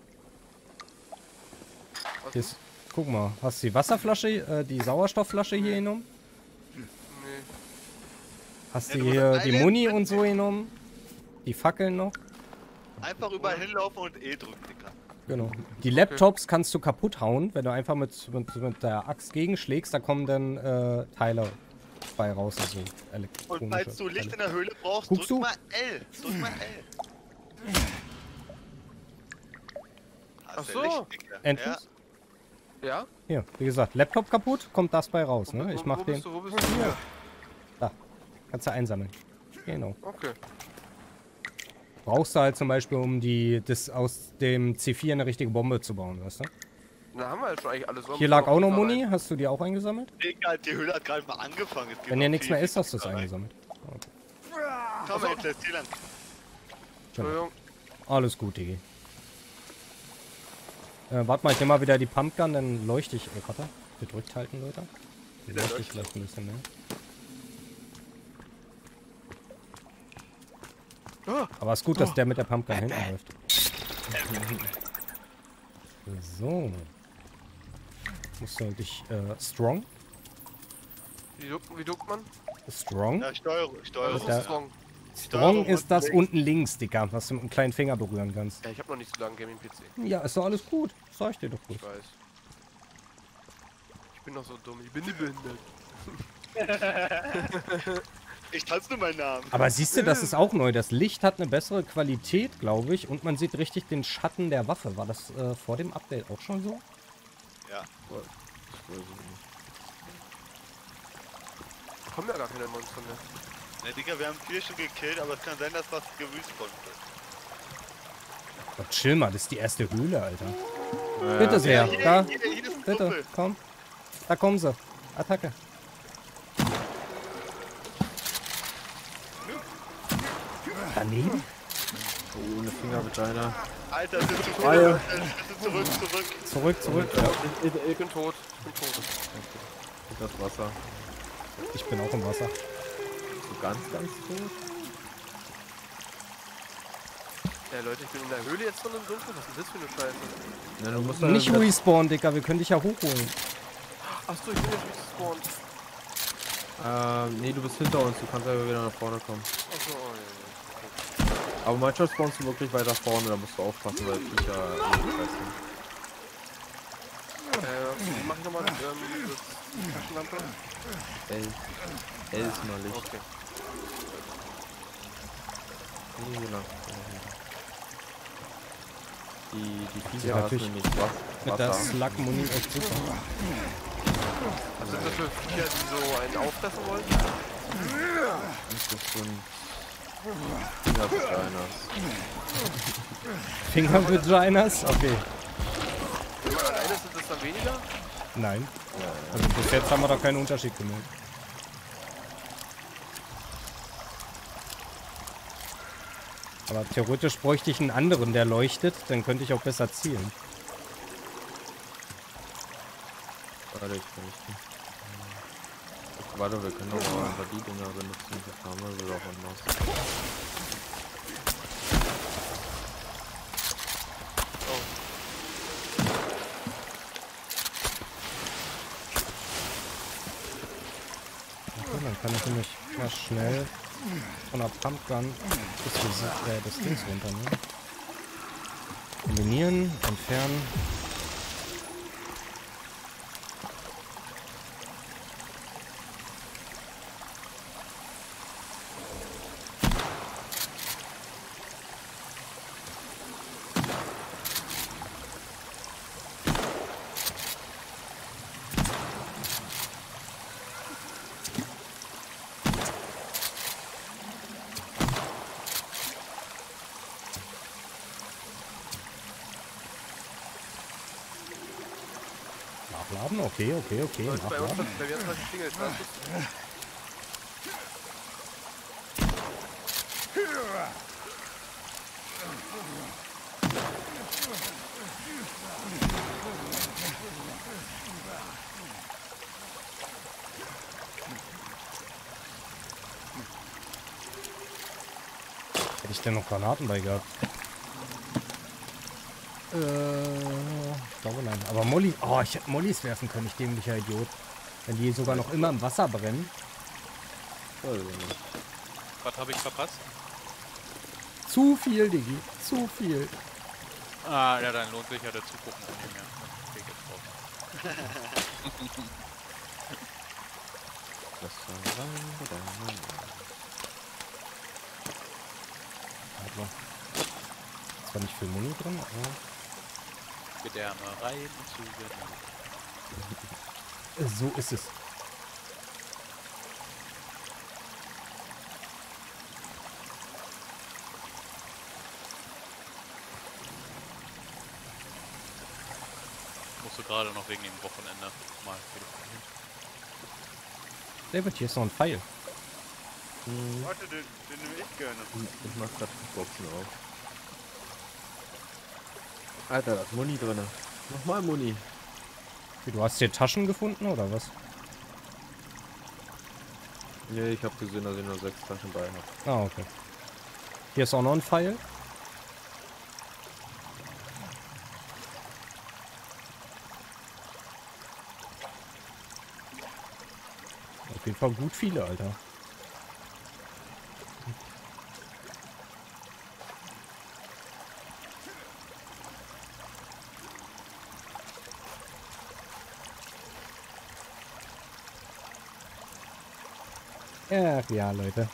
Was? Hier ist, guck mal, hast du die Wasserflasche, die Sauerstoffflasche hier genommen? Nee. Hast Ja, du du hier musst die alle Muni mitnehmen. und so genommen? Die Fackeln noch? Einfach überall hinlaufen und E drücken, Dicker. Genau. Die Laptops kannst du kaputt hauen, wenn du einfach mit der Axt gegenschlägst, da kommen dann Teile bei raus. Also elektronische Und falls du Licht Teile. in der Höhle brauchst, Guckst drück du? mal L. Drück mal L. Ach Hast du so. Licht, Dicker? Endlos? Ja? Hier, wie gesagt, Laptop kaputt, kommt das bei raus, ne? Ich mach wo den. bist du? Wo bist du? Da. Kannst du einsammeln. Genau. Okay. Brauchst du halt zum Beispiel, um aus dem C4 eine richtige Bombe zu bauen, weißt du? Na, haben wir ja schon eigentlich alles. Hier lag auch noch Muni. Hast du die auch eingesammelt? Digga, die Höhle hat gerade mal angefangen. Es geht Wenn noch hier nichts viel, mehr ist, viel hast du es tiefer rein. eingesammelt. Komm mal jetzt hier lang. Entschuldigung. Alles gut, Digi. Warte mal, ich nehme mal wieder die Pumpgun, dann leuchte ich. Warte, gedrückt halten, Leute. Dann leuchte ich vielleicht ein bisschen mehr. Aber es ist gut, dass der mit der Pumpgun hinten läuft. So. Musst du dich, strong? Wie duckt man? Strong? Ja, Steuerung. Das der- ist strong. Strong ist das links. unten links, Dicker, was du mit einem kleinen Finger berühren kannst. Ja, ich habe noch nicht so lange Gaming-PC. Ja, ist doch alles gut. Sag ich dir doch gut. Ich weiß. Ich bin noch so dumm. Ich bin nicht behindert. Ich tanze nur meinen Namen. Aber siehst du, das ist auch neu. Das Licht hat eine bessere Qualität, glaube ich. Und man sieht richtig den Schatten der Waffe. War das vor dem Update auch schon so? Ja. Kommen ja gar keine Monster mehr. Ne, Digga, wir haben 4 schon gekillt, aber es kann sein, dass was gerespawnt wird. Doch, chill mal, das ist die erste Höhle, Alter. Ja, Bitte sehr. hier, Da, hier ist ein bitte, Kumpel. komm. Da kommen sie. Attacke. Daneben? Oh, eine Fingervagina. Alter, sind zu Feuer. viele. Zurück. Zurück. Ja. Ich bin tot. Ich bin tot. Das Wasser. Ich bin auch im Wasser. So ganz tot. Ja, Leute, ich bin in der Höhle jetzt von dem Dunkel. Was ist das für eine Scheiße? Ja, du musst Nicht respawn, Dicker. Wir können dich ja hochholen. Achso, ich bin jetzt respawned. Nee, du bist hinter uns. Du kannst einfach wieder nach vorne kommen. Achso, oh, ja. Aber manchmal spawnst du wirklich weiter vorne. Da musst du aufpassen, weil Viecher Mach ich nochmal das Taschenlampe? L ist mal Licht. Okay. Nee, genau. Die Viecher Ja, hast natürlich. nämlich Mit der Wasser. Slug-Muni echt super. Was sind das für Viecher, die so einen auffressen wollen? Das sind Fingervaginas. Finger-Vaginas? Okay. Wenn man alleine ist, sind das dann weniger? Nein. Also bis jetzt haben wir da keinen Unterschied gemerkt. Aber theoretisch bräuchte ich einen anderen, der leuchtet, dann könnte ich auch besser zielen. Warte, ich kann nicht. Warte, wir können doch mal einfach die Dinger benutzen. Das haben wir so auch anders. Okay, dann kann ich nämlich mal schnell von der Pumpgun das Dings runternehmen. Kombinieren, entfernen. Nachladen, okay. Bei uns Nachladen. bei mir hat es geklingelt. Hätte ich denn noch Granaten bei gehabt? Ich glaube nein. Aber Molly. Oh, ich hätte Mollys werfen können, ich dämlicher Idiot. Wenn die sogar noch immer im Wasser brennen. Was habe ich verpasst? Zu viel, Digi. Zu viel. Ah, ja, dann lohnt sich ja der Zugucken auch nicht mehr. Okay, geht's raus. Das war Also, zwar nicht viel Muni drin, aber... Gedärmerei zu gewinnen. So ist es. Musst du gerade noch wegen dem Wochenende mal telefonieren. David, hier ist noch ein Pfeil. Warte, den nehme ich gerne. Ich mach grad die Boxen auf. Alter, da ist Muni drin. Nochmal Muni. Wie, du hast hier Taschen gefunden, oder was? Nee, ich hab gesehen, dass ich nur 6 Taschen bei habe. Ah, okay. Hier ist auch noch ein Pfeil. Auf jeden Fall gut viele, Alter. Ach ja, Leute.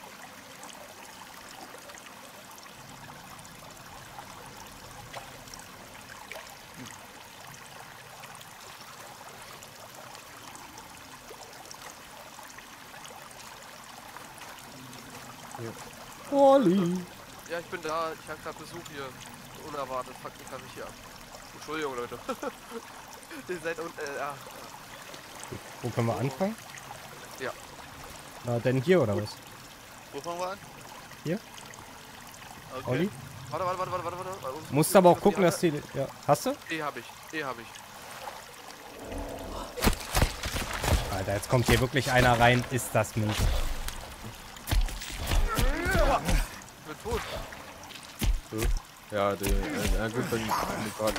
Olli. Ja, ich bin da. Ich habe gerade Besuch hier. Unerwartet. Fuck mich ich hier ab. Entschuldigung, Leute. Ihr seid ja. Wo können wir anfangen? Ja. Na, denn hier oder was? Wo fangen wir an? Hier? Okay. Olli? Warte. Musst aber auch gucken, dass die... Ja, hast du? hab ich. Alter, jetzt kommt hier wirklich einer rein. Ist das mies. Ich bin tot. Ja, gut, wenn du gerade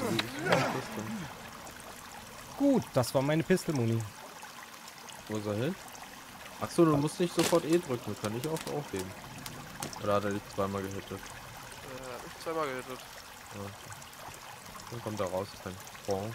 Gut, das war meine Pistolmuni. Wo ist er hin? Achso, du musst nicht sofort E drücken, kann ich auch aufheben. Oder hat er dich zweimal gehittet? Ich zweimal gehittet. Ja. Dann kommt er raus, ist ein Bon.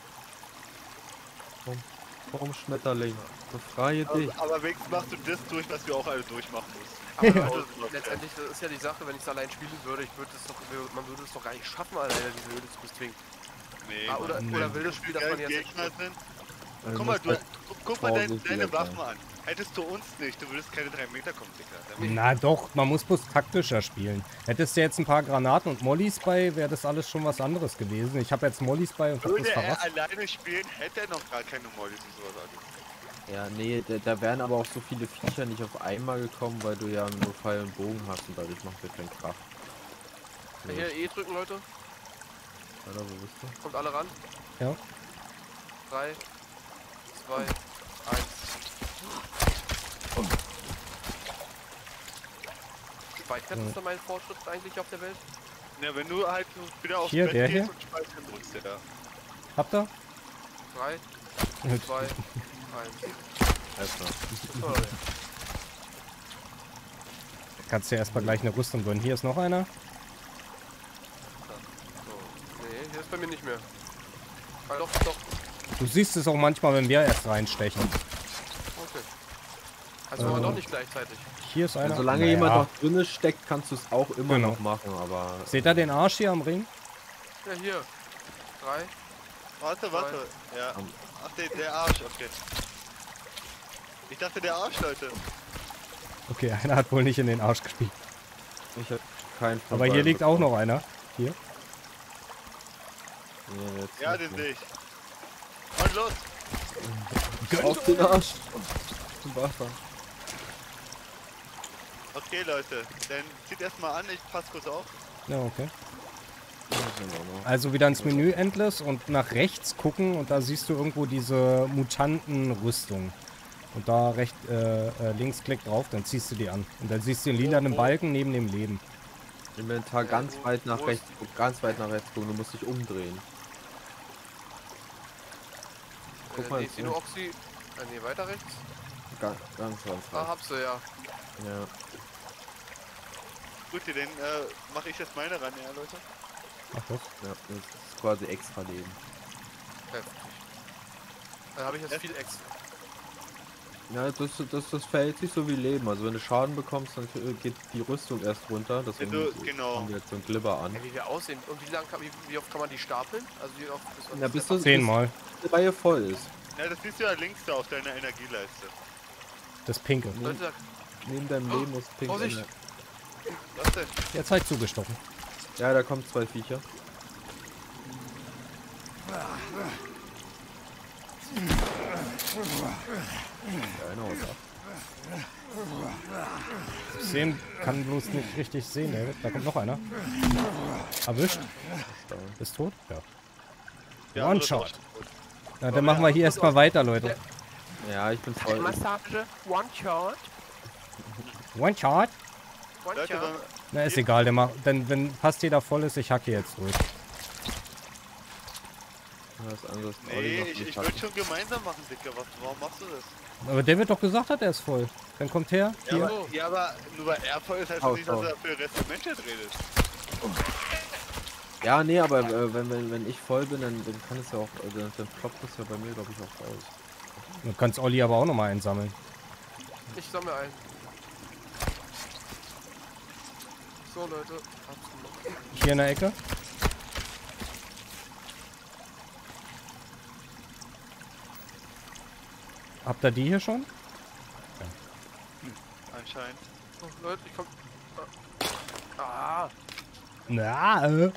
Warum Schmetterling? Befreie dich. Aber wenigstens machst du das durch, was wir auch alle durchmachen müssen. Aber Leute, letztendlich das ist ja die Sache, wenn ich es allein spielen würde, man würde es doch gar nicht schaffen, alleine diese Höhle zu bezwingen. Nee, Oder will das Spiel, dass man jetzt... Gegner sind. Also Guck mal, musst halt guck mal deine vorsichtiger Waffen sein. an. Hättest du uns nicht, du würdest keine 3 Meter kommen, Digga. Na doch, man muss bloß taktischer spielen. Hättest du jetzt ein paar Granaten und Mollys bei, wäre das alles schon was anderes gewesen. Ich habe jetzt Mollys bei und hab das Würde er verrasst. alleine spielen, hätte er noch gar keine Mollys und sowas alles. Ja, nee, da wären aber auch so viele Viecher nicht auf einmal gekommen, weil du ja nur Pfeil und Bogen hast und dadurch macht der keinen Krach. Hier E drücken, Leute. Alter, wo bist du? Kommt alle ran. Ja. 3, 2, 1. Wie weit kannst du mein Fortschritt eigentlich auf der Welt? Ja, wenn du halt wieder aufs Hier, Bett der gehst hier? und speist, dann drückst du da. Habt ihr? 3, 2, 1. Erstmal. Oh, Kannst du ja erstmal gleich eine Rüstung gönnen. Hier ist noch einer. so. Nee, hier ist bei mir nicht mehr. Ah, doch. Du siehst es auch manchmal, wenn wir erst reinstechen. Okay. Also aber doch nicht gleichzeitig. Hier ist einer. Solange Naja. jemand noch drinne steckt, kannst du es auch immer Genau. noch machen, aber... Seht ihr den Arsch hier am Ring? Ja, hier. 3. Warte. Ja. Ach, der Arsch, okay. Ich dachte, der Arsch, Leute. Okay, einer hat wohl nicht in den Arsch gespielt. Ich hab keinen von Aber hier beiden liegt auch bekommen. noch einer. Hier. Nee, jetzt Ja, nicht den mehr. sehe ich. Und los! Auf den Arsch! Zum Wasser. Okay, Leute, dann zieht erstmal an, ich passe kurz auf. Ja, okay. Ja, sind wir noch. Also wieder ins Menü Endless und nach rechts gucken und da siehst du irgendwo diese Mutantenrüstung. Und da links klick drauf, dann ziehst du die an. Und dann siehst du den lilanen Balken neben dem Leben. Inventar Ja, ganz wo- weit nach wo rechts, ganz weit nach rechts gucken, du musst dich umdrehen. Guck mal, Nee, nur Oxy. Nee, weiter rechts. Ganz Ah, rechts. hab's du, ja. Ja. Gut, dann mache ich jetzt meine ran, ja, Leute. Ach das. Ja, das ist quasi extra Leben. Heftig. Dann habe ich jetzt viel extra. Ja, das verhält sich so wie Leben. Also wenn du Schaden bekommst, dann geht die Rüstung erst runter. Deswegen genau. haben wir jetzt so ein Glibber an. Ja, wie wir aussehen. Und wie oft kann man die stapeln? Also wie oft Ja, bis du 10-mal. die Reihe voll ist. Ja, das siehst du ja links da auf deiner Energieleiste. Das Pinke. Leute, Neben deinem Leben ist pink. Vorsicht! Was denn? Jetzt halt zugestochen. Ja, da kommen 2 Viecher. Ja, einer ist ab. Sehen kann bloß nicht richtig sehen, ey. Da kommt noch einer. Erwischt. Ist tot? Ja. Der One andere Shot. ist auch tot. Na, dann machen wir hier erstmal weiter, Leute. Ja, ich bin voll. Massage, One Shot. One Shot. One Leute, Shot. Na, ist egal, der macht. Denn wenn fast jeder voll ist, ich hacke jetzt durch. Das andere ist nee, ich würde schon gemeinsam machen, Dicker. Warum machst du das? Aber der wird doch gesagt hat, er ist voll. Dann kommt her. Ja, Hier. aber nur weil er voll ist, heißt das nicht, dass er für den Rest der Menschheit redet. Ja, nee, aber wenn ich voll bin, dann kann es ja auch, dann ploppt das ja bei mir, glaube ich, auch raus. Du kannst Olli aber auch nochmal einsammeln. Ich sammle ein. So Leute, hab's gemacht. Hier in der Ecke. Habt ihr die hier schon? Anscheinend. Oh, Leute, ich komm. Ah! Na.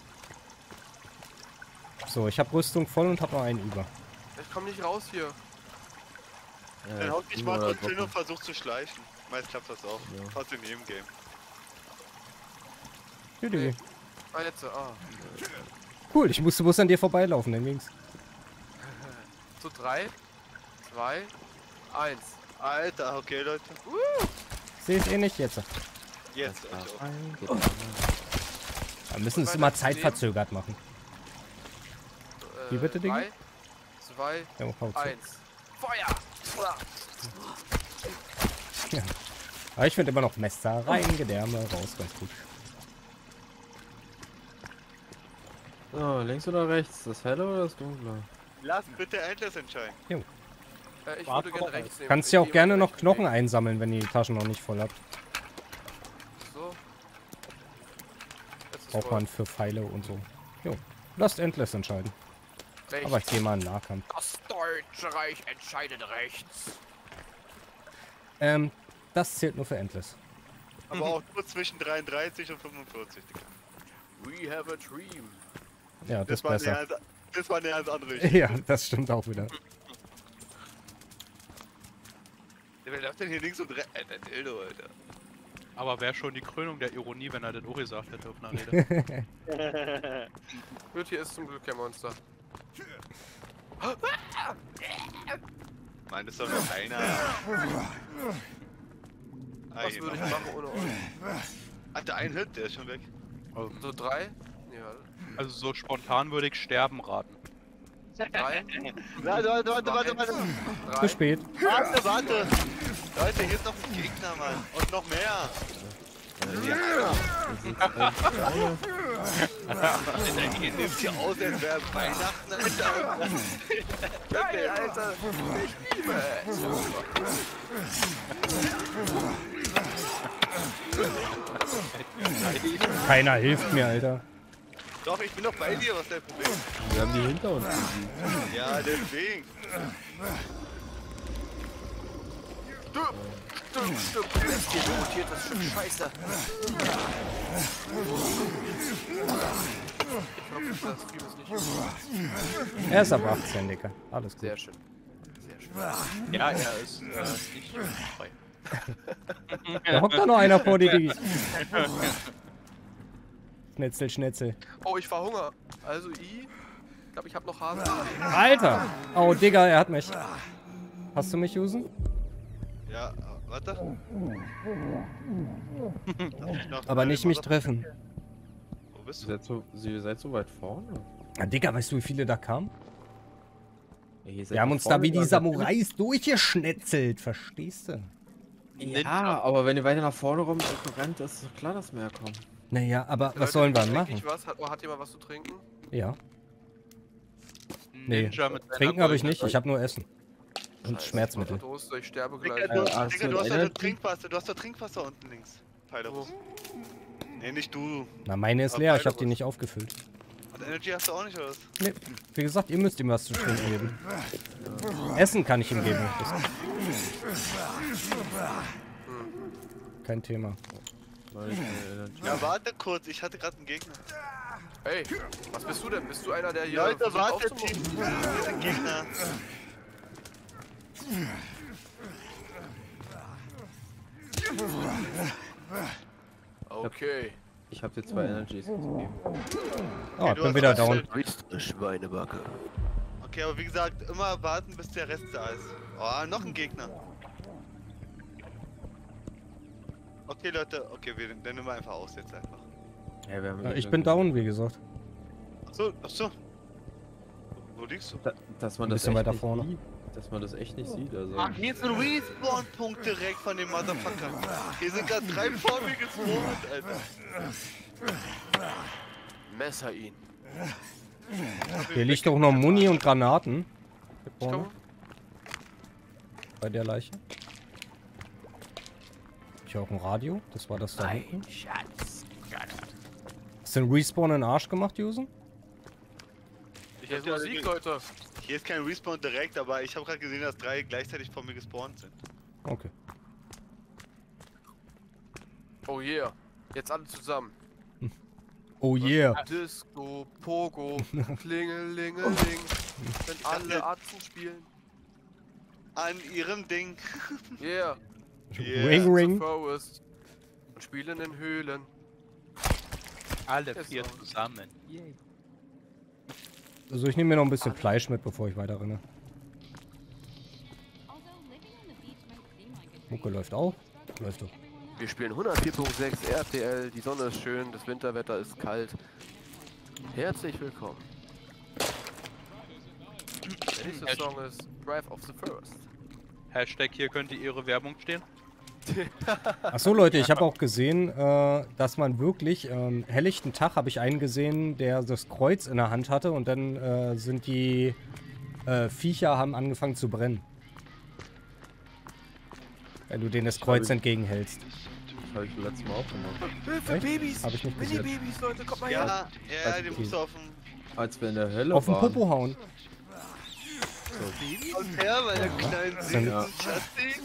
So, ich habe Rüstung voll und habe noch einen über. Ich komm nicht raus hier. Dann haut dich mal oder kurz hin und droppen. versuch zu schleichen. Meist klappt das auch. Ja. Fast in jedem Game. Tüdü. Ah, jetzt. Ah. Cool, ich musste bloß an dir vorbeilaufen, dann ging's. So 3, 2, 1. Alter, okay, Leute. Seht ihr nicht jetzt? Jetzt. Ich auch. Wir müssen es immer zeitverzögert machen. Wie bitte, Diggi? 3, 2, Ja, haut zu. 1. Feuer! Ja. Aber ich finde immer noch Messer rein, Gedärme raus, ganz gut. So, links oder rechts? Das helle oder das dunkle? Lass bitte Endless entscheiden. Ich würde gerne rechts nehmen. Kannst ja auch Ich gerne gehe noch rechts Knochen nehmen. einsammeln, wenn ihr die Taschen noch nicht voll habt. So. Jetzt ist Braucht voll. man für Pfeile und so. Jo. Lasst Endless entscheiden. Rechts. Aber ich gehe mal in Nahkampf. Das Deutsche Reich entscheidet rechts. Das zählt nur für Endless. Aber auch nur zwischen 33 und 45, Digga. We have a dream. Ja, das ist war besser. das war eine ganz andere Richtung. Ja, das stimmt auch wieder. Wer läuft denn hier links und rechts? Alter, Dildo, Alter. Aber wäre schon die Krönung der Ironie, wenn er das auch gesagt hätte auf einer Rede. Gut, hier ist zum Glück kein Monster. Mann, das ist doch nur einer. Was würde ich machen ohne euch? Alter, ein Hit, der ist schon weg. So 3? Ja. Also so spontan würde ich sterben raten. 3? Warte. Zu spät. Warte. Leute, hier ist noch ein Gegner, Mann. Und noch mehr. Alter, ihr nehmt hier aus, als wäre Weihnachten, Alter. Geil, Alter! Ich liebe es! Keiner hilft mir, Alter. Doch, ich bin doch bei dir, was ist dein Problem? Wir haben die hinter uns besiegt. Ja, deswegen. Stimmt, du bist hier mutiert, das Stück Scheiße. Ich hoffe, das Stream ist nicht. Er ist ab 18, Dicker. Alles gut. Sehr schön. Sehr schön. Ja, er ist nicht frei. Da hockt doch noch einer vor dir, Digi. Schnetzel, Schnetzel. Oh, ich verhungere. Also ich glaube, ich habe noch Hase. Alter! Oh, Digga, er hat mich. Hast du mich, Jusen? Ja, warte. Aber nicht mich treffen. Wo bist Ihr du? seid so weit vorne. Ah, Digga, weißt du, wie viele da kamen? Ja, ihr seid Wir haben doch uns da vorne wie die dran. Samurais durchgeschnetzelt, verstehst du? Ja, aber wenn ihr weiter nach vorne rennt, ist doch klar, dass mehr kommen. Naja, aber Leute, was sollen wir denn trink machen? ich was? Hat jemand was zu trinken? Ja. Nee, Ninja mit seiner trinken habe ich goldenen- nicht, ich habe nur Essen. Und Scheiße, Schmerzmittel. Ich bin Durst, ich sterbe Digga, gleich. du, hast Digga, du du hast doch Energy? Trinkwasser, du hast doch Trinkwasser unten links. Pfeilerus. Nee, nicht du. Na, meine ist Aber leer, ich habe beide die was. nicht aufgefüllt. Und Energy hast du auch nicht, oder was? Nee, wie gesagt, ihr müsst ihm was zu trinken geben. Essen kann ich ihm geben. Das kein Thema. Weil ich keine Energy Ja, warte kurz, ich hatte gerade einen Gegner. Hey, was bist du denn? Bist du einer, der hier... Leute, versucht warte, aufzumachen? Team. Hier sind Gegner. Okay. Ich habe dir 2 Energies gegeben. Oh, ich du bin hast wieder was down. Schild. Bist du Schweinebacke? Okay, aber wie gesagt, immer warten, bis der Rest da ist. Oh, noch ein Gegner. Okay, Leute, okay, wir nehmen wir einfach aus jetzt einfach. Ja, wir haben Ja, ich bin down, wie gesagt. Achso, achso. Wo liegst du? Dass man Ein das bisschen echt weiter nicht vorne. sieht. Dass man das echt nicht sieht, also. Ach, hier ist ein Respawn-Punkt direkt von dem Motherfucker. Hier sind gerade 3 vor mir gespawnt, Alter. Messer ihn. Hier liegt doch noch Muni und Granaten. Hier Ich vorne, komm. bei der Leiche. Ich höre auch ein Radio, das war das da hinten. Schatz. Hast du den Respawn in den Arsch gemacht, Jusen? Ich hätte Musik, Leute. Hier ist kein Respawn direkt, aber ich habe gerade gesehen, dass 3 gleichzeitig vor mir gespawnt sind. Okay. Oh yeah. Jetzt alle zusammen. Oh yeah. Disco, Pogo, Klingelingeling. Wenn alle Atzen spielen. An ihrem Ding. Yeah. Yeah. Ring The Ring. Forest. Und spielen in Höhlen. Alle Ist 4 so. zusammen. Yay. Also ich nehme mir noch ein bisschen Fleisch mit, bevor ich weiter renne. Mucke läuft auch. Läuft doch. Wir spielen 104.6 RTL, die Sonne ist schön, das Winterwetter ist kalt. Herzlich willkommen. Der nächste Song ist Drive of the Forest. Hashtag hier könnte ihre Werbung stehen. Achso Leute, ich habe auch gesehen, dass man wirklich, helllichten Tag habe ich einen gesehen, der das Kreuz in der Hand hatte und dann sind die Viecher haben angefangen zu brennen. Wenn du denen das Kreuz entgegenhältst. Das habe ich letztes Mal auch gemacht. Hilfe, Echt? Babys! Hab ich nicht gesehen. Mini-Babys, Leute, kommt mal her! Ja, ja, die musst du auf dem... Als wir in der Hölle Auf den waren. Popo hauen. Und her, meine kleinen süßen Ja. Schatzi.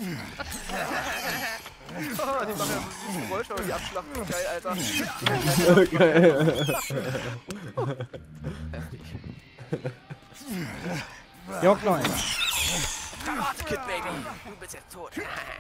Die machen ja so süße Geräusche, aber die abschlachten ist geil, Alter. Heftig. Ja, klein. Karate Kid, Baby! Du bist jetzt tot.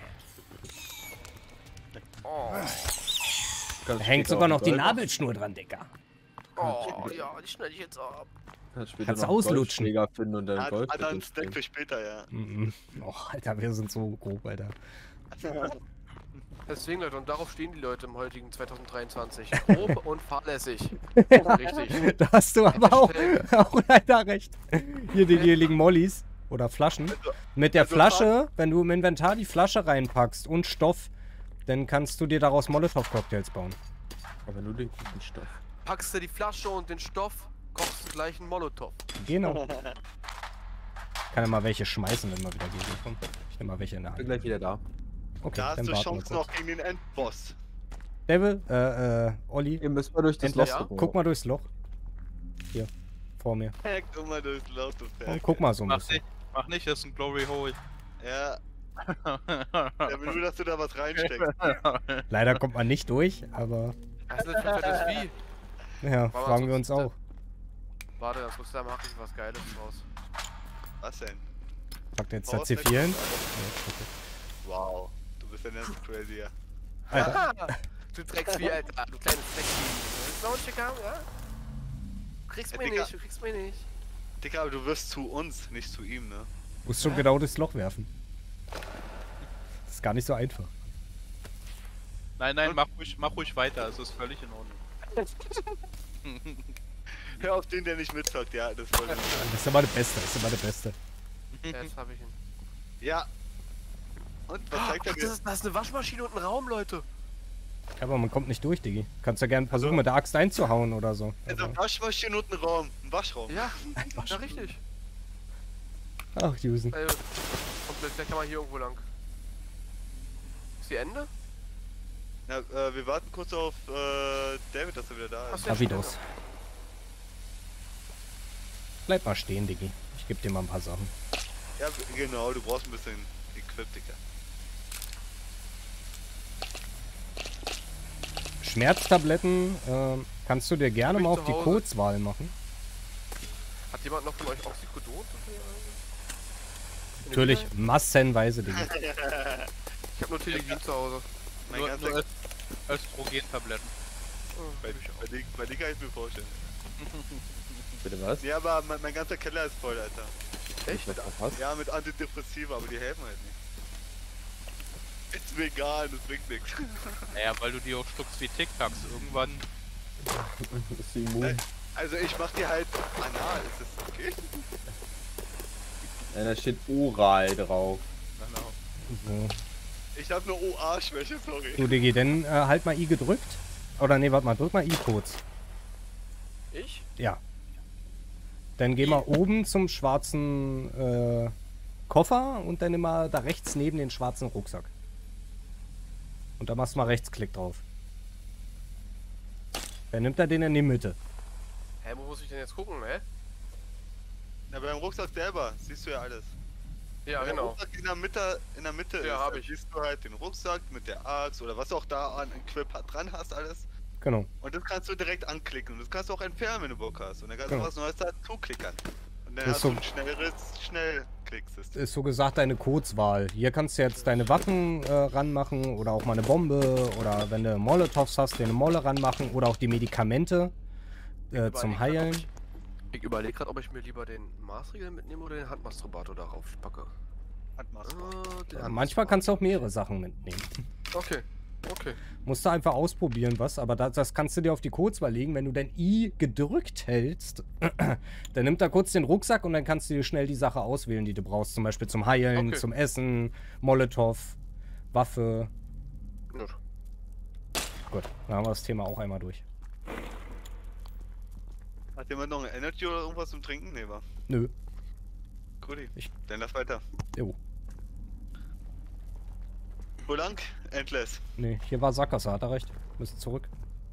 Oh, Da hängt sogar noch die Nabelschnur dran, Dicker. oh ja, die schneide ich jetzt ab. Kannst später Kannst noch du einen auslutschen. Goldschläger finden und dann Hat Gold er einen Snack für später, ja. Mhm. Och, Alter, wir sind so grob, Alter. Deswegen, Leute, und darauf stehen die Leute im heutigen 2023. Grob und fahrlässig. Richtig. Da hast du aber auch, Hashtag. auch leider recht. Hier die liegen Mollis oder Flaschen. Mit der also Flasche, wenn du im Inventar die Flasche reinpackst und Stoff, dann kannst du dir daraus Molotow-Cocktails bauen. Aber nur den guten Stoff. Packst du die Flasche und den Stoff, kochst du gleich einen Molotow. Genau. Kann ja mal welche schmeißen, wenn mal wieder Gegner kommt. Ich nehme mal welche in der Ich bin Hand. gleich wieder da. Okay, Da hast dann du warten wir Chancen kurz. noch gegen den Endboss. Devil, Olli, Ihr müsst mal durch das Endloch, Loch ja? gucken. guck mal durchs Loch. Hier, vor mir. Hackt immer durchs Laut, du Und Ferkel. guck mal so ein Mach bisschen. nicht, mach nicht, das ist ein Glory Hole. Ja, ja, nur, dass du da was reinsteckst. Leider kommt man nicht durch, aber Was ist das für ein fettes Vieh? ja, War fragen wir so- uns auch. Warte, das muss da mache ich was Geiles draus. Was denn? Packt jetzt Oh, der C4 Wow, du bist ja ganz crazy, ja. Alter, Du Drecksvieh, Alter. Du kleines Drecksvieh. Willst du noch einen Schick haben, ja? Du kriegst mich Digga. nicht, du kriegst mich nicht. Digga, aber du wirst zu uns, nicht zu ihm, ne? musst schon genau durchs Loch werfen. Das ist gar nicht so einfach. Nein, nein, mach ruhig weiter, es ist völlig in Ordnung. Hör auf den, der nicht mitzockt, ja, das wollte ich sagen. Das ist immer der Beste, das ist immer der Beste. Jetzt hab ich ihn. Ja. Und was zeigt er Ach, mir? das ist eine Waschmaschine und ein Raum, Leute. Ja, aber man kommt nicht durch, Diggi. Kannst ja gerne versuchen, Also- mit der Axt einzuhauen oder so. Also Also, Waschmaschine und ein Raum. Ein Waschraum. Ja, ja richtig. ach, Jusen. Und vielleicht kann man hier irgendwo lang. Ist die Ende? Na, wir warten kurz auf David, dass er wieder da ist. Ach, sehr Davidos. Bleib mal stehen, Diggi. Ich geb dir mal ein paar Sachen. Ja, genau, du brauchst ein bisschen Equip, Digga. Schmerztabletten kannst du dir gerne Hab ich mal auf zu die Hause. Kurzwahl machen. Hat jemand noch von euch Oxycodon? Natürlich, massenweise, Diggi. Ich hab nur Telegin zu Hause. Mein Nur ganzer... Östrogentabletten. Bei dir kann ich mir vorstellen. Bitte was? Ja, aber mein ganzer Keller ist voll, Alter. Echt? Was verpasst? Ja, mit Antidepressiva, aber die helfen halt nicht. Ist vegan, das bringt nichts. Naja, weil du die auch schluckst wie Tic Tacs. Irgendwann. Bist du immun? Also ich mach die halt anal, ist das okay? Ja, da steht oral drauf. Genau. So. Ich hab nur OA-Schwäche, sorry. So, Diggi, dann halt mal I gedrückt. Oder nee, warte mal, drück mal I kurz. Ich? Ja. Dann geh mal oben zum schwarzen Koffer und dann immer da rechts neben den schwarzen Rucksack. Und da machst du mal Rechtsklick drauf. Dann nimmt er den in die Mitte. Hä, wo muss ich denn jetzt gucken, hä? Na, beim Rucksack selber siehst du ja alles. Ja, Wenn der genau. Rucksack in der Mitte Ja, ist, hab dann ich. siehst du halt den Rucksack mit der Axt oder was auch da an Equip dran hast, alles. Genau. Und das kannst du direkt anklicken und das kannst du auch entfernen, wenn du Bock hast. Und dann kannst du Genau. was Neues dazu klickern. Und dann Das ist hast so- du ein schnelleres Schnellklicksystem. Ist so gesagt deine Kurzwahl. Hier kannst du jetzt deine Waffen ranmachen oder auch mal eine Bombe oder wenn du Molotovs hast, dir eine Molle ranmachen oder auch die Medikamente zum Heilen. Ich überlege gerade, ob ich mir lieber den Maßregel mitnehme oder den Handmasturbator darauf packe. Manchmal kannst du auch mehrere Sachen mitnehmen. Okay, okay. Musst du einfach ausprobieren, was. Aber das kannst du dir auf die Kurzwahl legen. Wenn du dann I gedrückt hältst, dann nimmt er kurz den Rucksack und dann kannst du dir schnell die Sache auswählen, die du brauchst. Zum Beispiel zum Heilen, Okay. zum Essen, Molotov, Waffe. Gut. Gut, dann haben wir das Thema auch einmal durch. Hat jemand noch ein Energy oder irgendwas zum Trinken? Nee, war. Nö. Guti. Ich- Dann lass weiter. Jo. Wo lang? Endless. Nee, hier war Sackgasse, hat er recht. Müssen zurück.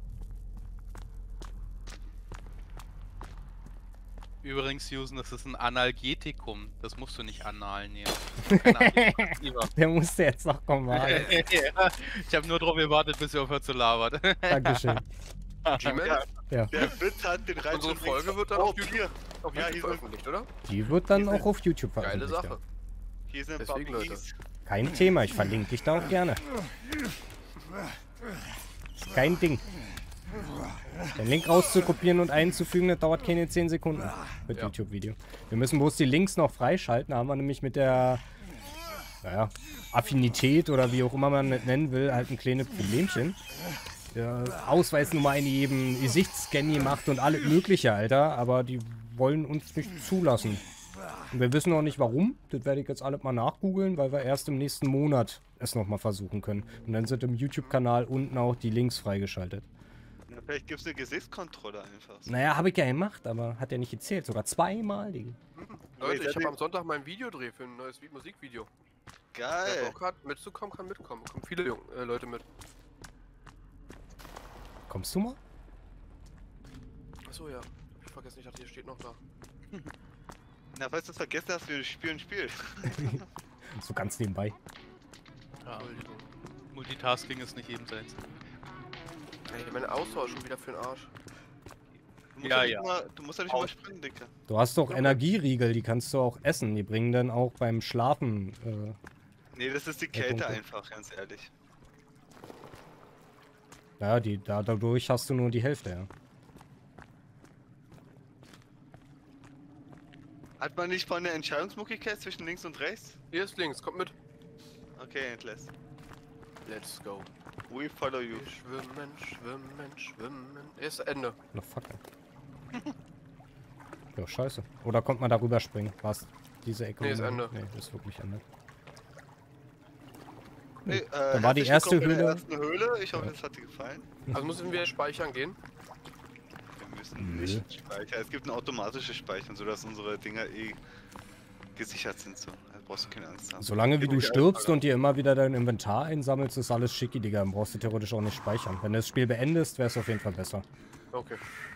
Übrigens, Susan, das ist ein Analgetikum. Das musst du nicht anal nehmen. Kein Antidepressiva. Der musste jetzt noch kommen. Mann. Ja, ich habe nur drauf gewartet, bis ihr aufhört zu labern. Dankeschön. G-Man, Ja. Der Witz hat den Reiz unsere schon Folge längst- wird dann Oh, auf YouTube, hier. auf Ja, YouTube hier veröffentlicht, oder? Die wird dann auch auf YouTube Geile veröffentlicht. Sache. Ja. Hier sind ein paar Deswegen, Leute. Biggies. Kein Thema, ich verlinke dich da auch gerne. Kein Ding. Den Link rauszukopieren und einzufügen, das dauert keine 10 Sekunden mit Ja. YouTube-Video. Wir müssen bloß die Links noch freischalten. Da haben wir nämlich mit der Affinität oder wie auch immer man das nennen will, halt ein kleines Problemchen. Der Ausweisnummer in jedem Gesichtsscan gemacht und alles mögliche, Alter. Aber die wollen uns nicht zulassen. Und wir wissen auch nicht warum. Das werde ich jetzt alles mal nachgoogeln, weil wir erst im nächsten Monat es nochmal versuchen können. Und dann sind im YouTube-Kanal unten auch die Links freigeschaltet. Ja, vielleicht gibt es eine Gesichtskontrolle einfach. Naja, habe ich ja gemacht, aber hat ja nicht gezählt. Sogar zweimal, Digga. Leute, ich seid habe ihr- am Sonntag mein Videodreh für ein neues Musikvideo. Wer Geil. Bock hat, mitzukommen, kann mitkommen. Kommen viele Leute mit. Kommst du mal? Achso, ja. Hab ich vergessen, ich dachte, hier steht noch da. Na, falls du es vergessen hast, wir spielen ein Spiel. So ganz nebenbei. Ja. Multitasking ist nicht eben seins. Ey, meine Ausdauer ist schon wieder für den Arsch. Du musst Ja, nicht ja. Mal, du musst ja nicht mal springen, Dicker. Du hast doch Energieriegel, die kannst du auch essen. Die bringen dann auch beim Schlafen. Nee, das ist die Ja, Kälte dunkel. einfach, ganz ehrlich. Dadurch hast du nur die Hälfte, ja. Hat man nicht von der Entscheidungsmöglichkeit zwischen links und rechts? Hier ist links, kommt mit. Okay, Endless. Let's go. We follow you. Schwimmen, schwimmen, schwimmen. Ist Ende. Na fuck. Ja, scheiße. Oder kommt man darüber springen? Was? Diese Ecke? Nee, ist runter? Ende. Nee, ist wirklich Ende. Nee, Dann war die herzlich erste willkommen bei der Höhle. ersten Höhle. Ich hoffe, das hat dir gefallen. Also müssen wir speichern gehen? Wir müssen Nö. nicht speichern. Es gibt ein automatisches Speichern, sodass unsere Dinger eh gesichert sind. So. Da brauchst du keine Angst haben. Solange wie du Okay, stirbst alles und dir immer wieder dein Inventar einsammelst, ist alles schicki, Digga. Dann brauchst du theoretisch auch nicht speichern. Wenn du das Spiel beendest, wäre es auf jeden Fall besser. Okay.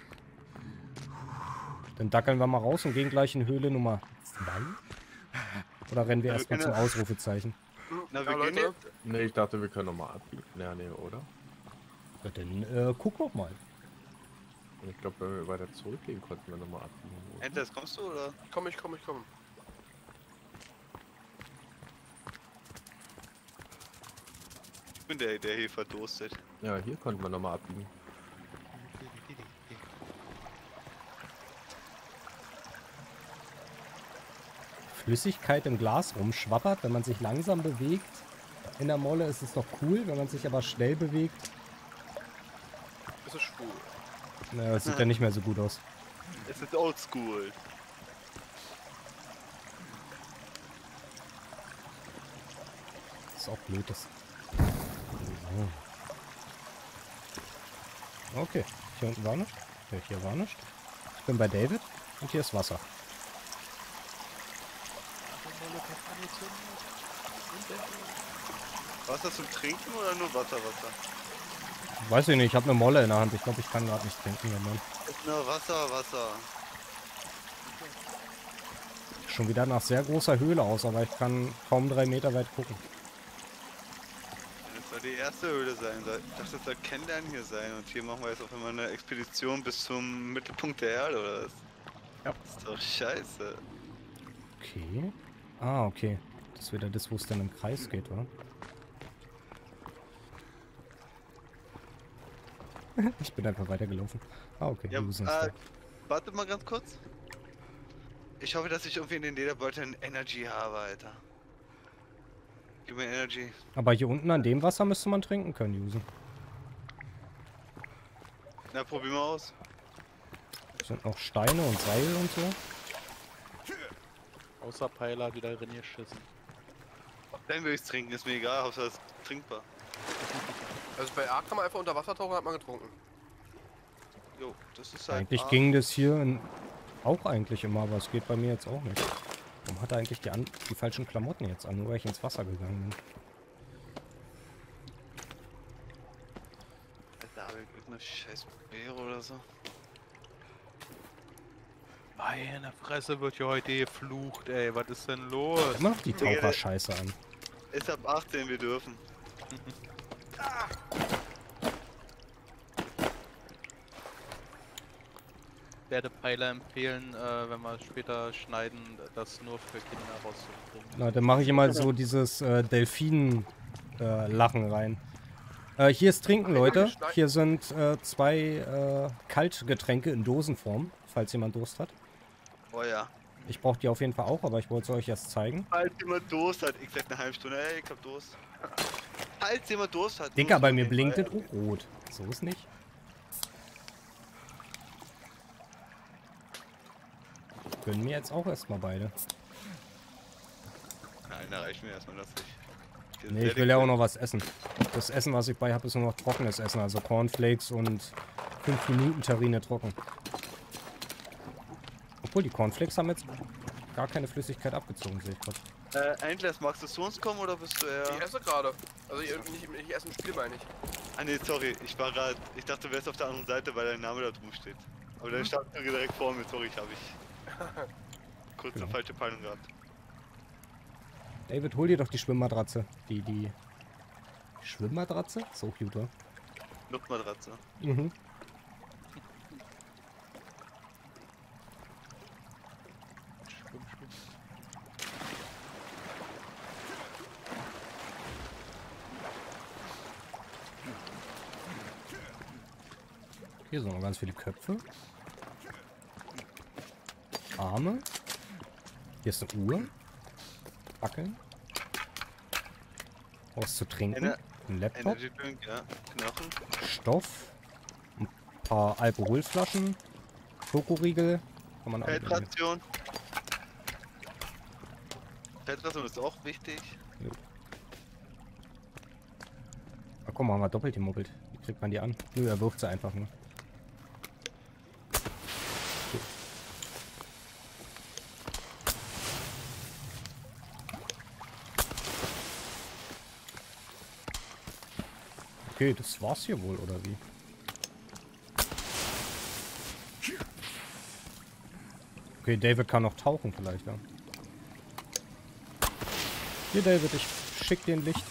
Dann dackeln wir mal raus und gehen gleich in Höhle Nummer 2. Oder rennen wir Ja, wir erstmal zum können- Ausrufezeichen? Na, wir Ja, gehen Leute, jetzt. Ne, ich dachte, wir können nochmal abbiegen. Ja, nee, oder? Ja, dann guck doch mal. Und ich glaube, wenn wir weiter zurückgehen, konnten wir nochmal abbiegen. oder? Endless, kommst du oder? komm. Ich bin der hier verdurstet. Ja, hier konnten wir nochmal abbiegen. Flüssigkeit im Glas rumschwappert, wenn man sich langsam bewegt. In der Molle ist es doch cool, wenn man sich aber schnell bewegt. Das ist schwul. Naja, das sieht ja nicht mehr so gut aus. Es ist oldschool. Das ist auch blöd, das. So. Okay, hier unten war nichts. Ja, hier war nichts. Ich bin bei David und hier ist Wasser. Wasser zum Trinken oder nur Wasser? Weiß ich nicht, ich habe eine Molle in der Hand. Ich glaube, ich kann gerade nicht trinken, Mann. Ist nur Wasser. Schon wieder nach sehr großer Höhle aus, aber ich kann kaum 3 Meter weit gucken. Das soll die erste Höhle sein. Ich dachte, das soll Kennenlernen hier sein. Und hier machen wir jetzt auf einmal eine Expedition bis zum Mittelpunkt der Erde, oder was? Ja. Das ist doch scheiße. Okay. Ah, okay. Das ist wieder das, wo es dann im Kreis geht, oder? Ich bin einfach weitergelaufen. Ah, okay. Ja, Usen ist weg. warte mal ganz kurz. Ich hoffe, dass ich irgendwie in den Lederbeuteln Energy habe, Alter. Gib mir Energy. Aber hier unten an dem Wasser müsste man trinken können, Usen. Na, probier mal aus. Da sind noch Steine und Seil und so. Außer Peiler wieder drin geschissen. Dann will ich's trinken, ist mir egal, Hauptsache es ist trinkbar. Also bei A kann man einfach unter Wasser tauchen, hat man getrunken. Jo, das ist halt. Eigentlich ging das hier auch eigentlich immer, aber es geht bei mir jetzt auch nicht. Warum hat er eigentlich die falschen Klamotten jetzt an, nur weil ich ins Wasser gegangen bin? Da habe ich irgendeine scheiß Beere oder so. Meine Fresse wird hier heute geflucht, ey. Was ist denn los? Immer noch die Taucher-Scheiße an. Ist ab 18, wir dürfen. Ich werde Peiler empfehlen, wenn wir später schneiden, das nur für Kinder rauszubringen. Na, dann mache ich immer so dieses Delfin-Lachen rein. Hier ist Trinken, Leute. Hier sind 2 Kaltgetränke in Dosenform, falls jemand Durst hat. Oh ja. Ich brauche die auf jeden Fall auch, aber ich wollte es euch erst zeigen. Falls jemand Durst hat, ich sag eine halbe Stunde, ey, ich hab Durst. Falls jemand Durst hat. Dicker, Durst bei auf mir jeden blinkt Fall. es auch rot. So ist nicht. Gönnen mir jetzt auch erstmal beide. Nein, da reicht mir erstmal das nicht. Die sind Nee, sehr ich will ja auch dick. noch was essen. Das Essen, was ich bei habe, ist nur noch trockenes Essen. Also Cornflakes und 5 Minuten Terrine trocken. Obwohl, die Cornflakes haben jetzt gar keine Flüssigkeit abgezogen, sehe ich gerade. Endless, magst du zu uns kommen oder bist du eher. Ich esse gerade. Also nicht essen im Spiel, meine ich. Ah nee, sorry, ich dachte, du wärst auf der anderen Seite, weil dein Name da drum steht. Aber dann stand du direkt vor mir, sorry, habe ich kurz eine Genau. falsche Peilung gehabt. David, hol dir doch die Schwimmmatratze. Die Schwimmmatratze? So cute, oder? Luftmatratze. Mhm. Hier sind noch ganz viele Köpfe. Arme. Hier ist eine Uhr. Fackeln. Was zu trinken. Ein Laptop. Energy Drink, ja. Knochen. Stoff. Ein paar Alkoholflaschen. Schokoriegel. Kann man auch mitnehmen. Feldration. Feldration ist auch wichtig. Guck mal, haben wir doppelt gemobbelt. Wie kriegt man die an? Nö, er wirft sie einfach nur. Okay, das war's hier wohl, oder wie? Okay, David kann noch tauchen vielleicht, ja. Hier, David, ich schick dir ein Licht.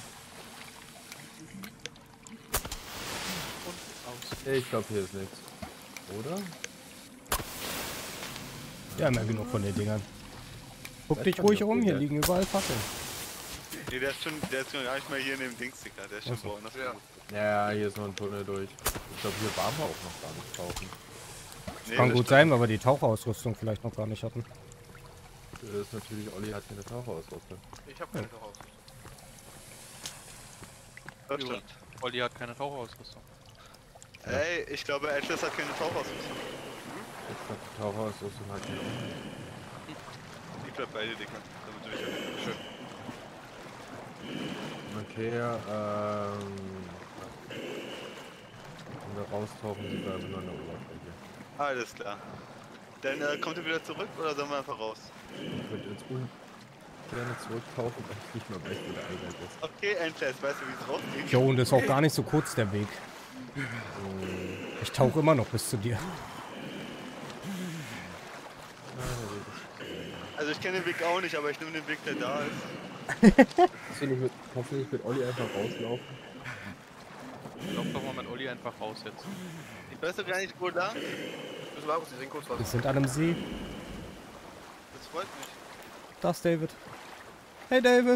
Ich glaube, hier ist nichts. Oder? Wir haben ja genug von den Dingern. Guck Das dich kann ruhig doch um, gut hier sein. liegen überall Fackeln. Nee, der ist schon gar nicht mal hier in dem Dings, Digga. Der ist schon Ach so. woanders. Ja. Ja, hier ist noch ein Tunnel durch. Ich glaube, hier waren wir auch noch gar nicht tauchen. Nee, Kann das gut stimmt. sein, weil wir die Taucherausrüstung vielleicht noch gar nicht hatten. Das ist natürlich, Olli hat hier eine Taucherausrüstung. Ich habe keine Tauchausrüstung. Das stimmt. Olli hat keine Taucherausrüstung. Ey, ich glaube, Atlas hat keine Tauchausrüstung. Ich glaube, die Taucherausrüstung hat hier auch. Ich bleib bei dir, Digga. Damit du mich schön. Okay, wenn wir raustauchen, sind wir immer an der Oberfläche. Alles klar. Dann kommt ihr wieder zurück oder sollen wir einfach raus? Ich würde jetzt gerne zurücktauchen, weil ich nicht mehr weiß, wo der Eingang ist. Okay, Atlas, weißt du, wie es rausgeht? Jo, und das ist auch gar nicht so kurz, der Weg. Ich tauche immer noch bis zu dir. Also ich kenne den Weg auch nicht, aber ich nehme den Weg, der da ist. Kannst du nicht mit Olli einfach rauslaufen? Lauf doch mal mit Olli einfach raus jetzt. Ich weiß doch gar nicht, wo lang. Müssen wir Sie sehen kurz was. Wir sind an einem See. Das freut mich. Da ist David. Hey, David.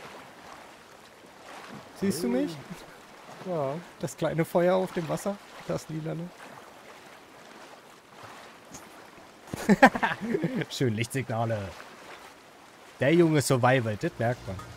Siehst du mich? Ja. Das kleine Feuer auf dem Wasser. Das lilane. Schön Lichtsignale. Der Junge Survival, das merkt man.